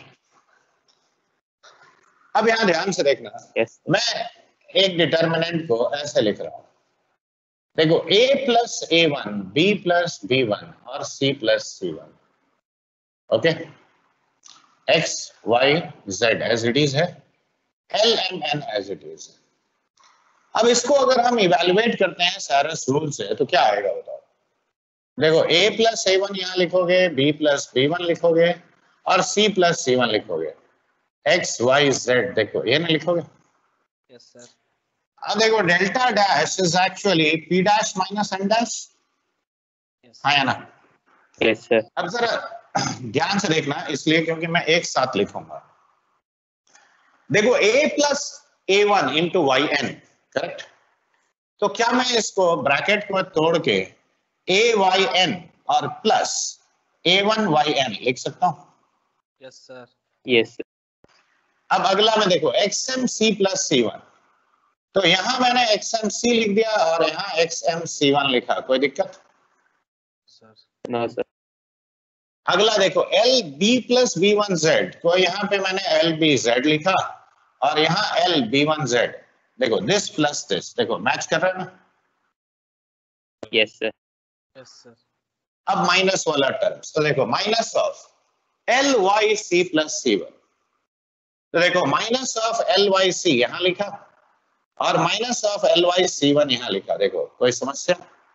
अब यहां ध्यान से देखना, Yes, sir. मैं एक डिटर्मिनेंट को ऐसे लिख रहा हूं, देखो a plus A one, B plus B one और c plus C one, okay, x y z as it is है, l m n as it is. अब इसको अगर हम इवेलुएट करते हैं सारस रूल से तो क्या आएगा बताओ? देखो a प्लस ए वन यहाँ लिखोगे, b प्लस बी वन लिखोगे और c प्लस सी वन लिखोगे, x y z देखो ये नहीं लिखोगे। Yes, sir. अब देखो delta dash is actually p dash minus n dash, Yes. हाँ या ना? Yes, sir. अब जरा ध्यान से देखना, इसलिए क्योंकि मैं एक साथ लिखूंगा। देखो a plus A one into Y N, correct? तो क्या मैं इसको ब्रैकेट को तोड़ के a वाई एन और plus A one Y N लिख सकता हूं? Yes, sir. Yes, sir. अब अगला में देखो xm c plus C one, तो यहां मैंने xm c लिख दिया और यहां xm c वन लिखा, कोई दिक्कत? Sir. No, sir. अगला देखो L B plus B one Z, को यहाँ पे मैंने एल बी जेड लिखा और यहाँ एल बी वन जेड, देखो दिस प्लस दिस, देखो मैच कर रहा है ना? Yes, sir. Yes, sir. अब माइनस वाला टर्म्स, तो देखो minus of L Y C plus C one, तो देखो minus of L Y C यहाँ लिखा और minus of L Y C one यहाँ लिखा, देखो कोई समस्या?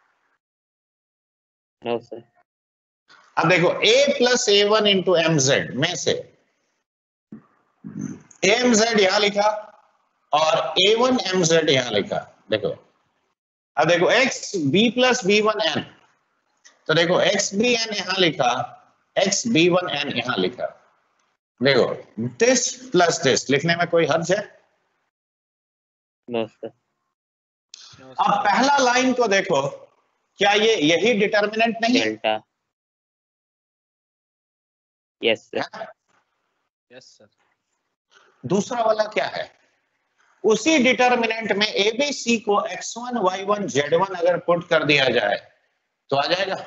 No, sir. अब देखो a plus A one into M Z में से एम जेड यहाँ लिखा और ए वन एम जेड यहाँ लिखा, देखो अब देखो x b plus B one n, तो देखो x b n यहाँ लिखा, x b वन n यहाँ लिखा, देखो दिस प्लस दिस लिखने में कोई हर्ज है? No, sir. No, अब sir. पहला लाइन को देखो, क्या ये यही डिटर्मिनेंट नहीं है? Delta. Yes, sir. Yes, sir. दूसरा वाला क्या है? उसी डिटर्मिनेंट में ए बी सी को X one Y one Z one अगर पुट कर दिया जाए तो आ जाएगा।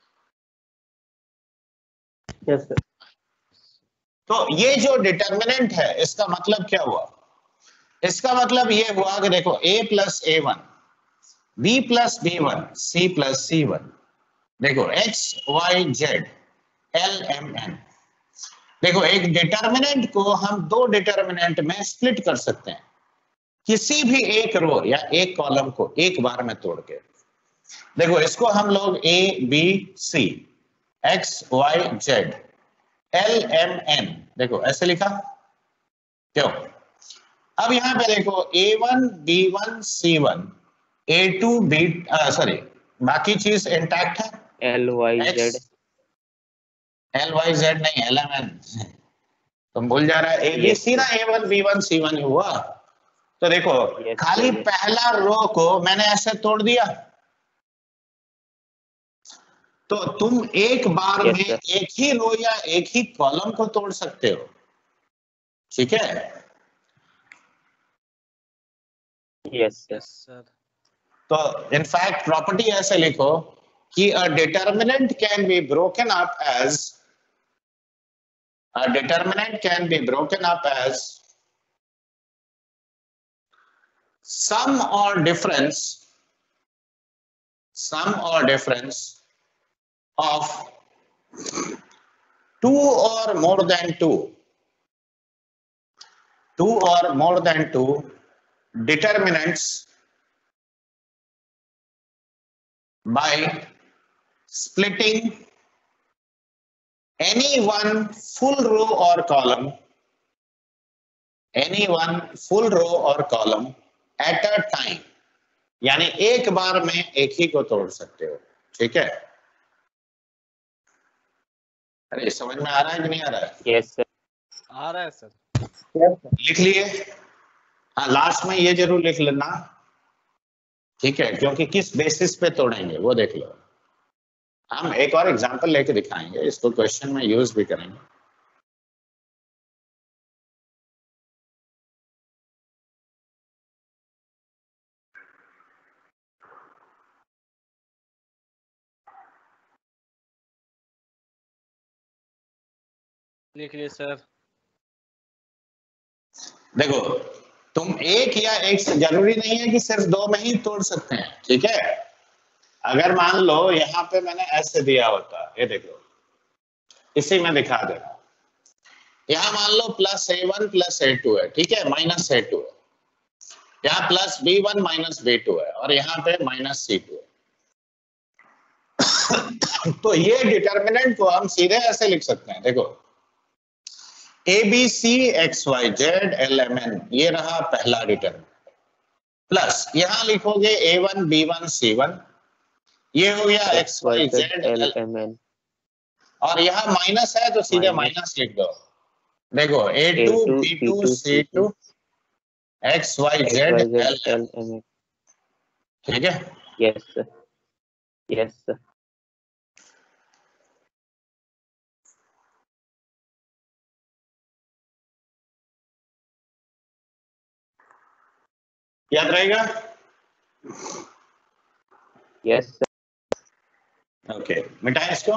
Yes, sir. तो ये जो डिटर्मिनेंट है इसका मतलब क्या हुआ? इसका मतलब ये हुआ कि देखो a plus A one, b plus B one, c plus C one, देखो x y z l m n, देखो एक डिटर्मिनेंट को हम दो डिटर्मिनेंट में स्प्लिट कर सकते हैं, किसी भी एक रो या एक कॉलम को एक बार में तोड़ के। देखो इसको हम लोग A B C X Y Z L M N, देखो ऐसे लिखा क्यों? अब यहां पे देखो ए one B one C one ए टू बी, सॉरी बाकी चीज इंटैक्ट है, L Y Z, L Y Z नहीं एल एम एन, तुम भूल जा रहा है ए बी सी ना, A one B one C one हुआ। तो देखो Yes, खाली sir. पहला रो को मैंने ऐसे तोड़ दिया, तो तुम एक बार Yes, में sir. एक ही रो या एक ही कॉलम को तोड़ सकते हो, ठीक है? Yes Yes, sir. तो इनफैक्ट प्रॉपर्टी ऐसे लिखो कि a determinant can be broken up as a determinant can be broken up as sum or difference sum or difference of two or more than two two or more than two determinants by splitting any one full row or column any one full row or column at a time, यानी एक बार में एक ही को तोड़ सकते हो, ठीक है? अरे समझ में आ रहा है कि नहीं आ रहा है? यस सर, आ रहा है सर। लिख लिए? हाँ लास्ट में ये जरूर लिख लेना, ठीक है? क्योंकि किस बेसिस पे तोड़ेंगे वो देख लो। हम एक और एग्जांपल लेके दिखाएंगे, इसको क्वेश्चन में यूज भी करेंगे। लिख लिए सर। देखो तुम एक या एक से, जरूरी नहीं है कि सिर्फ दो में ही तोड़ सकते हैं, ठीक है? अगर मान लो यहाँ पे मैंने ऐसे दिया होता, ये देखो इसी में दिखा दे रहा, यहाँ मान लो plus A one plus A two है, ठीक है? माइनस ए टू है, यहाँ plus B one minus B two है, और यहाँ पे माइनस सी टू है। तो ये डिटर्मिनेंट को हम सीधे ऐसे लिख सकते हैं, देखो A B C X Y Z L M N, ये रहा पहला डिटर्मिनेंट, प्लस यहाँ लिखोगे A one B one C one, ये हो गया X Y Z L M N, और यहाँ माइनस है तो सीधे माइनस लिख दो। देखो A two B two C two X Y Z L M N, ठीक है? यस सर, यस सर, याद रहेगा? यस सर, ओके मिटाएं इसको।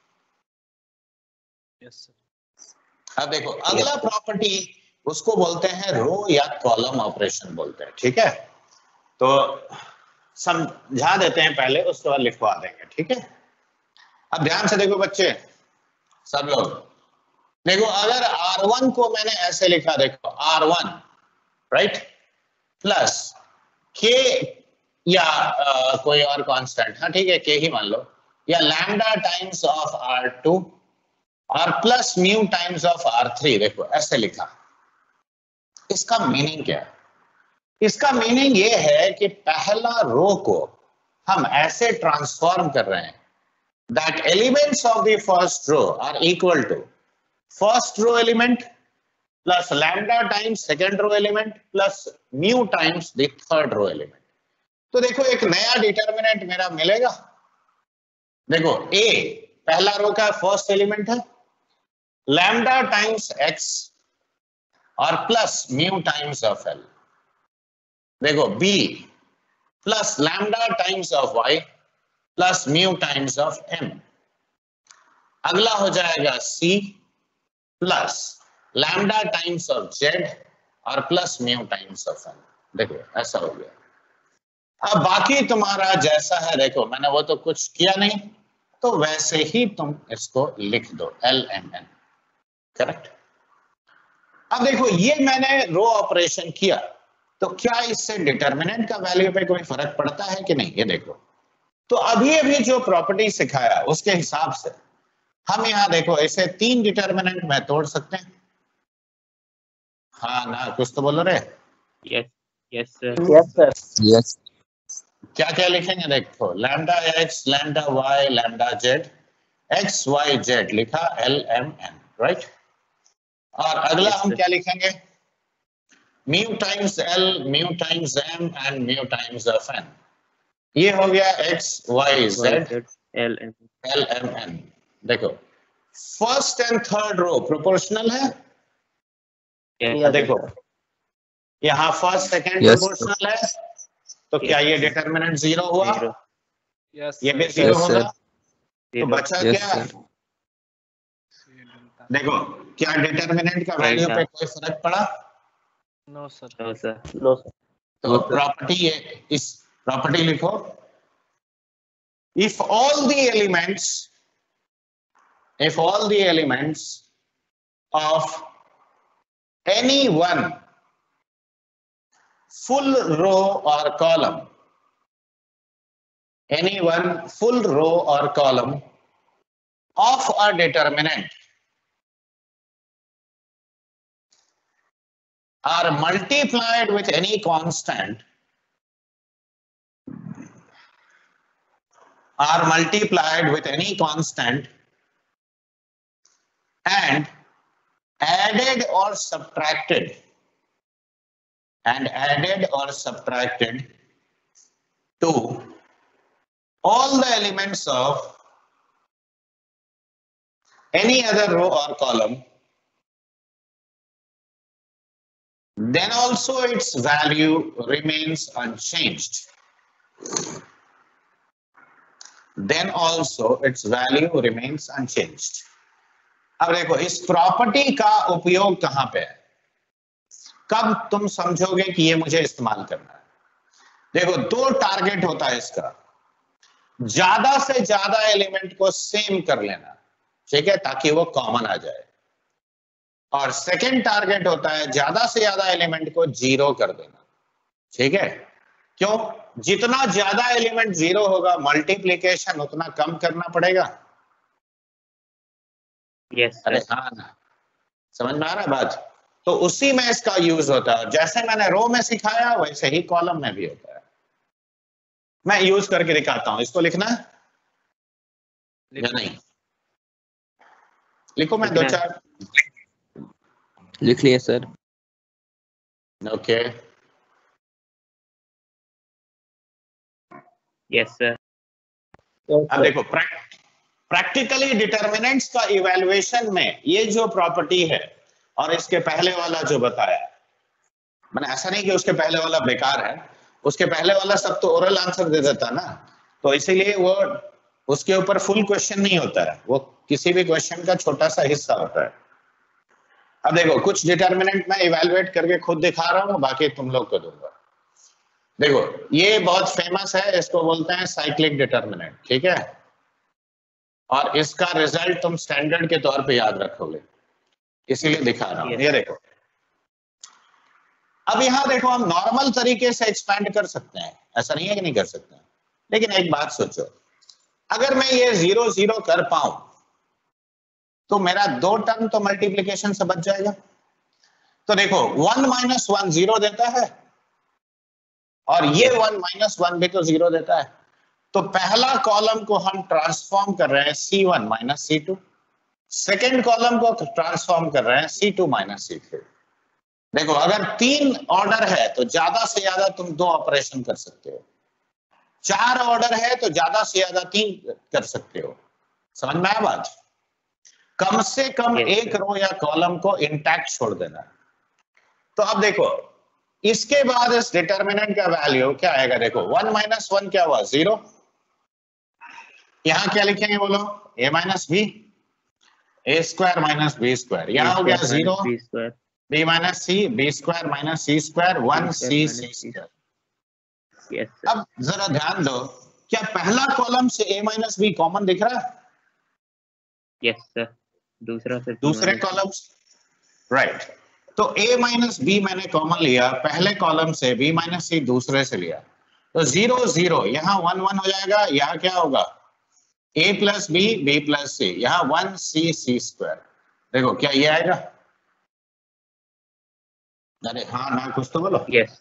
Yes sir. अब देखो अगला प्रॉपर्टी, उसको बोलते हैं रो या कॉलम ऑपरेशन बोलते हैं, ठीक है? तो समझा देते हैं पहले, उसके बाद लिखवा देंगे, ठीक है? अब ध्यान से देखो बच्चे सब लोग, देखो अगर आर वन को मैंने ऐसे लिखा, देखो आर वन राइट प्लस के या आ, कोई और कांस्टेंट, हाँ ठीक है के ही मान लो, या lambda times of R two और plus mu times of R three, देखो ऐसे लिखा। इसका मीनिंग क्या है? इसका मीनिंग ये है कि पहला रो को हम ऐसे ट्रांसफॉर्म कर रहे हैं that elements of the first row are equal to first row element plus lambda times second row element plus mu times the third row element। तो देखो एक नया डिटर्मिनेंट मेरा मिलेगा, देखो a पहला रो का फर्स्ट एलिमेंट है, लैम्डा टाइम्स x और plus mu times of l, देखो b plus lambda times of y plus mu times of m, अगला हो जाएगा c plus lambda times of z और plus mu times of n, देखो ऐसा हो गया। अब बाकी तुम्हारा जैसा है, देखो मैंने वो तो कुछ किया नहीं, तो वैसे ही तुम इसको लिख दो एल एम एन, करेक्ट। अब देखो ये मैंने रो ऑपरेशन किया, तो क्या इससे डिटर्मिनेंट का वैल्यू पे कोई फर्क पड़ता है कि नहीं? ये देखो, तो अभी अभी जो प्रॉपर्टी सिखाया उसके हिसाब से हम यहाँ देखो इसे तीन डिटर्मिनेंट में तोड़ सकते हैं। हाँ ना, कुछ तो बोलो रे। Yes. Yes, sir. Yes, sir. Yes. क्या क्या लिखेंगे देखो, lambda X, lambda Y, lambda Z, X Y Z लिखा, एल एम एन, राइट। और अगला Yes, हम sir. क्या लिखेंगे, mu times L, mu times M and mu times F N. ये हो गया X Y Y, Z Z, L, M. L M N. देखो first and third row proportional है। Yes. Yes, देखो sir. यहाँ फर्स्ट सेकंड Yes, प्रोपोर्शनल है, तो क्या ये डिटर्मिनेंट जीरो हुआ? Zero. यस ये भी सर। जीरो Yes, होगा। sir. तो Zero. बचा Yes, क्या? sir. देखो क्या डिटर्मिनेंट का वैल्यू पे कोई फर्क पड़ा? No sir. No, sir. No, sir. तो No, sir. प्रॉपर्टी ये, इस प्रॉपर्टी लिखो, if all the elements if all the elements of any one full row or column any one full row or column of a determinant are multiplied with any constant are multiplied with any constant and added or subtracted and added or subtracted to all the elements of any other row or column, then also its value remains unchanged. Then also its value remains unchanged. अब देखो इस property का उपयोग कहां पे है, कब तुम समझोगे कि ये मुझे इस्तेमाल करना है? देखो दो टारगेट होता है इसका, ज्यादा से ज्यादा एलिमेंट को सेम कर लेना, ठीक है, ताकि वो कॉमन आ जाए। और सेकंड टारगेट होता है ज्यादा से ज्यादा एलिमेंट को जीरो कर देना, ठीक है। क्यों? जितना ज्यादा एलिमेंट जीरो होगा मल्टीप्लिकेशन उतना कम करना पड़ेगा। Yes, अरे sir. हाँ ना, समझ में आ रहा है बात? तो उसी में इसका यूज होता है। जैसे मैंने रो में सिखाया वैसे ही कॉलम में भी होता है। मैं यूज करके दिखाता हूं, इसको लिखना है या नहीं? लिखो, मैं दो लिखना है। चार लिख लिया sir. Okay. Yes, sir. Yes, अब sir. देखो प्रैक्टिकली डिटर्मिनेंट्स का इवैल्यूएशन में ये जो प्रॉपर्टी है और इसके पहले वाला जो बताया, मैंने ऐसा नहीं कि उसके पहले वाला बेकार है, उसके पहले वाला सब तो ओरल आंसर दे देता ना, तो इसीलिए वो उसके ऊपर फुल क्वेश्चन नहीं होता है, वो किसी भी क्वेश्चन का छोटा सा हिस्सा होता है। अब देखो कुछ डिटर्मिनेंट मैं इवैल्यूएट करके खुद दिखा रहा हूं, बाकी तुम लोग को दूंगा। देखो ये बहुत फेमस है, इसको बोलते हैं साइक्लिक डिटर्मिनेंट, ठीक है, और इसका रिजल्ट तुम स्टैंडर्ड के तौर पे याद रखोगे, इसीलिए दिखा रहा हूं। Yes. ये देखो, अब यहां देखो हम नॉर्मल तरीके से एक्सपेंड कर सकते हैं, ऐसा नहीं है कि नहीं कर सकते हैं, लेकिन एक बात सोचो, अगर मैं ये जीरो जीरो कर पाऊं तो मेरा दो टर्म तो मल्टीप्लिकेशन से बच जाएगा। तो देखो वन माइनस वन जीरो देता है और ये वन माइनस वन भी तो जीरो देता है। तो पहला कॉलम को हम ट्रांसफॉर्म कर रहे हैं C one minus C two, second column को ट्रांसफॉर्म कर रहे हैं C two minus C three. देखो अगर तीन ऑर्डर है तो ज्यादा से ज्यादा तुम दो ऑपरेशन कर सकते हो, चार ऑर्डर है तो ज्यादा से ज्यादा तीन कर सकते हो। समझ में आया बात? कम से कम Yes, एक रो या कॉलम को इंटैक्ट छोड़ देना। तो अब देखो इसके बाद इस डिटर्मिनेंट का वैल्यू क्या आएगा? देखो वन माइनस वन क्या हुआ? जीरो। यहां क्या लिखेंगे बोलो? A minus B, A square minus B square. यहां हो गया zero, B square. B minus C, B square minus C square, one C C square. Yes, sir. अब जरा ध्यान दो, क्या पहला कॉलम से ए माइनस बी कॉमन दिख रहा है? Yes, sir. दूसरा फिर दूसरे कॉलम्स, राइट। तो a माइनस बी मैंने कॉमन लिया पहले कॉलम से, b माइनस सी दूसरे से लिया, तो जीरो जीरो, यहाँ वन वन हो जाएगा, यहाँ क्या होगा a plus B B plus C, यहाँ वन सी सी स्क्वायर। देखो क्या ये आएगा? अरे हाँ ना, कुछ तो बोलो। Yes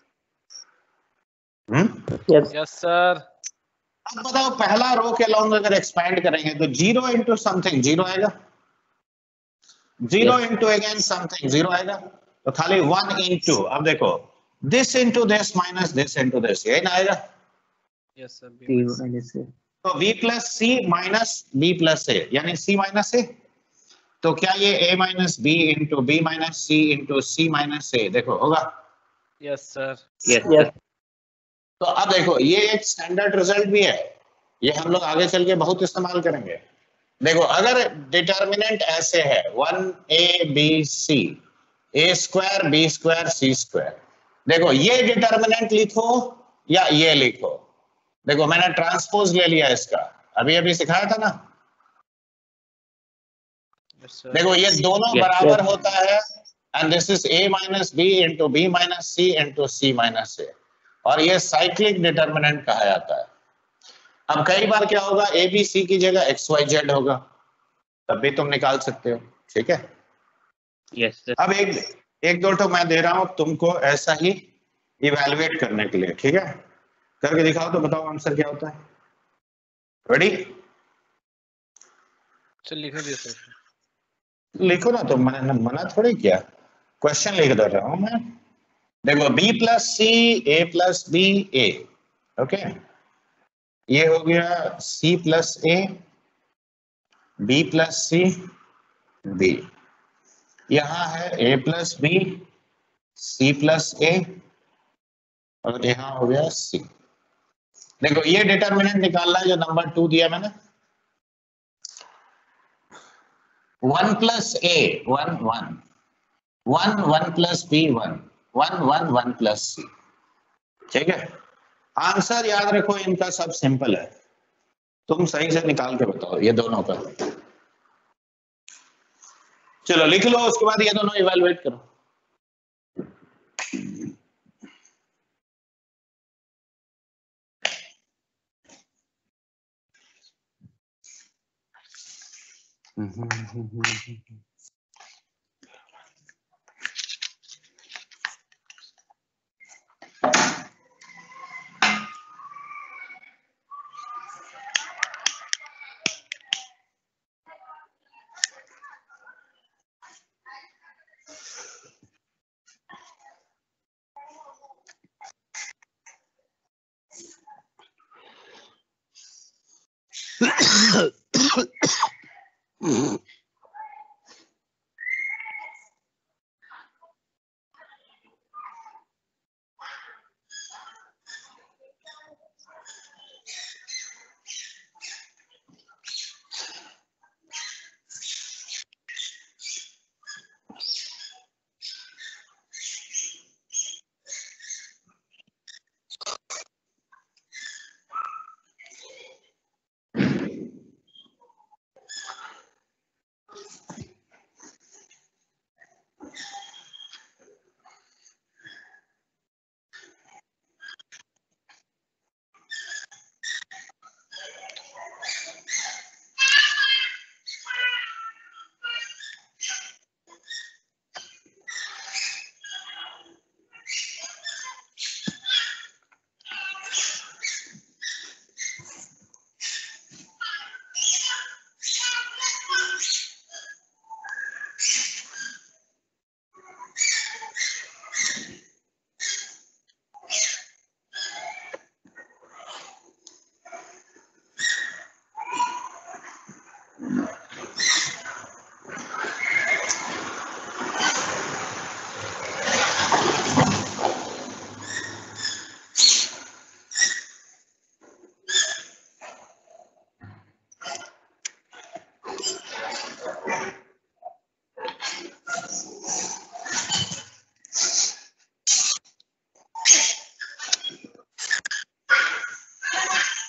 hmm Yes. Yes, sir. अब बताओ पहला रो के लॉन्ग अगर एक्सपैंड करेंगे तो जीरो इंटू समथिंग जीरो आएगा, zero into again something zero आएगा, तो खाली वन इंटू, अब देखो this into this minus this into this, यही ना आएगा। Yes, sir. B C minus. Minus से तो b plus C minus B plus A, यानी c माइनस ए, तो क्या ये a minus B into B minus C into C minus A, देखो होगा। Yes, sir. Yes Yes. Sir तो अब देखो ये एक स्टैंडर्ड रिजल्ट भी है, ये हम लोग आगे चल के बहुत इस्तेमाल करेंगे। देखो अगर डिटर्मिनेंट ऐसे है one A B C, A square B square C square, देखो ये डिटर्मिनेंट लिखो या ये लिखो, देखो मैंने ट्रांसपोज ले लिया इसका, अभी अभी सिखाया था ना। Yes, sir. देखो ये दोनों Yes. बराबर Yes. होता है, and this is a minus B into B minus C into C minus A, और ये साइक्लिक डिटर्मिनेंट कहा जाता है। अब कई बार क्या होगा, ए बी सी की जगह एक्स वाई जेड होगा, तब भी तुम निकाल सकते हो, ठीक है। यस सर अब एक एक दो तो मैं दे रहा हूं तुमको ऐसा ही इवेलुएट करने के लिए, ठीक है, करके दिखाओ तो बताओ आंसर क्या होता है। रेडी? चल लिखने दिया सर. लिखो ना, तो मैंने मना थोड़ी किया, क्वेश्चन लिख दे रहा हूं मैं। देखो b plus C A plus B A, okay, ये हो गया c plus A B plus C B, यहां है a plus B C plus A, और यहां हो गया c। देखो ये डिटर्मिनेंट निकालना है जो नंबर टू दिया मैंने, one plus A one one, one one plus B one, one one one plus C, ठीक है। आंसर याद रखो इनका सब सिंपल है, तुम सही से निकाल के बताओ ये दोनों का। चलो लिख लो, उसके बाद ये दोनों इवैल्यूएट करो।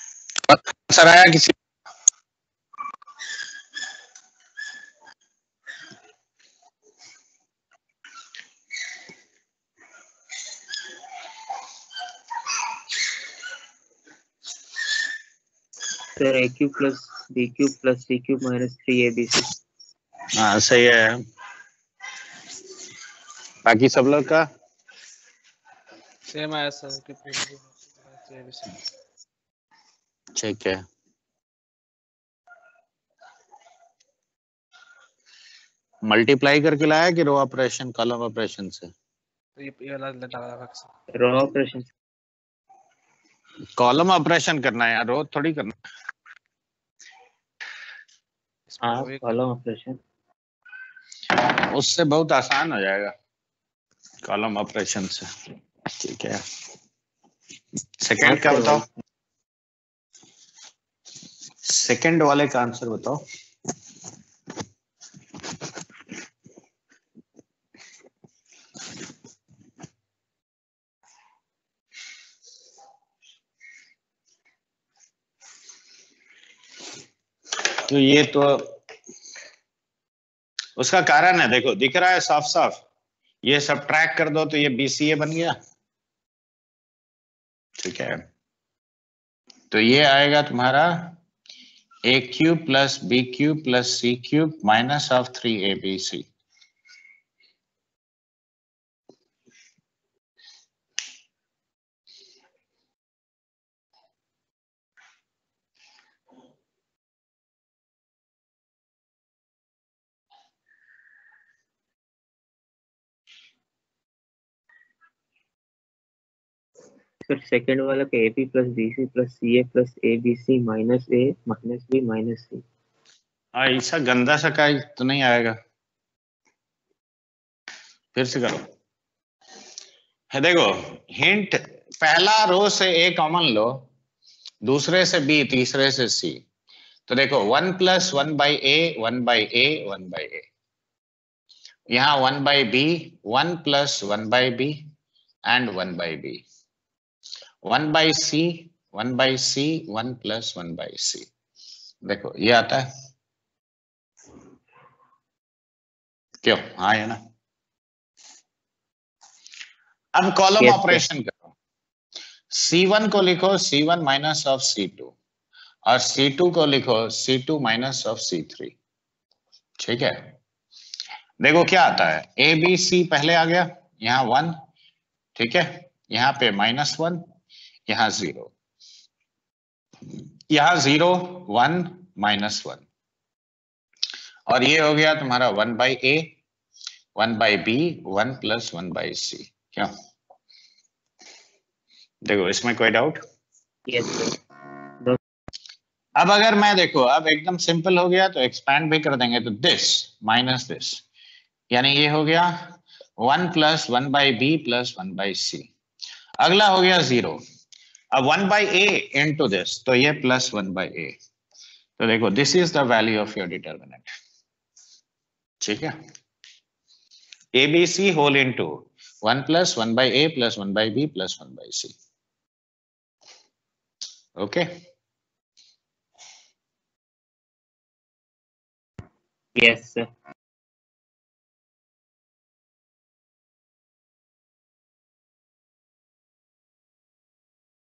आंसर आया किसी? Sir, A cube plus B cube plus C cube minus three A B C. हाँ सही है। बाकी सब लोग का सेम आया सर कि प्रीवियस ठीक है। मल्टीप्लाई करके लाया कि रो ऑपरेशन कॉलम ऑपरेशन से? तो ये ये वाला डाला था sir. Row operation. Column operation करना है यार, रो थोड़ी करना। इसमें हाँ, रो एक column operation. उससे बहुत आसान हो जाएगा कॉलम ऑपरेशन से। ठीक है, सेकंड का बताओ, सेकंड वाले का आंसर बताओ। तो ये तो उसका कारण है, देखो दिख रहा है साफ साफ, ये सब ट्रैक कर दो तो ये बीसीए बन गया। ठीक है, तो ये आएगा तुम्हारा A cube plus B cube plus C cube minus of three A B C. Sir, second वाला का A B plus B C plus C A plus A B C minus A minus B minus C. हाँ, ऐसा गंदा सा का तो नहीं आएगा, फिर से करो। है देखो हिंट, पहला रो से ए कॉमन लो, दूसरे से बी, तीसरे से सी। तो देखो one plus one by A, one by A, one by A, यहाँ one by B, one plus one by B and one by B, one by C, one by C, one plus one by C. देखो ये आता है क्यों? हाँ है ना। अब कॉलम Yes, ऑपरेशन करो, सी वन को लिखो C one minus of C two और सी टू को लिखो C two minus of C three. ठीक है, देखो क्या आता है, ए बी सी पहले आ गया, यहाँ वन, ठीक है, यहाँ पे माइनस वन, यहाँ जीरो, यहाँ जीरो, वन, माइनस वन, और ये हो गया तुम्हारा one by A, one by B, one plus one by C. क्या देखो इसमें कोई डाउट? yes, sir. अब अगर मैं देखो अब एकदम सिंपल हो गया तो एक्सपैंड भी कर देंगे, तो दिस माइनस दिस, यानी ये हो गया one plus one by B plus one by C. अगला हो गया जीरो, अब one by A into this, तो ये प्लस वन बाई ए। तो देखो this is the value of your determinant. ठीक है, A B C whole into one plus one by A plus one by B plus one by C. Okay, Yes, sir.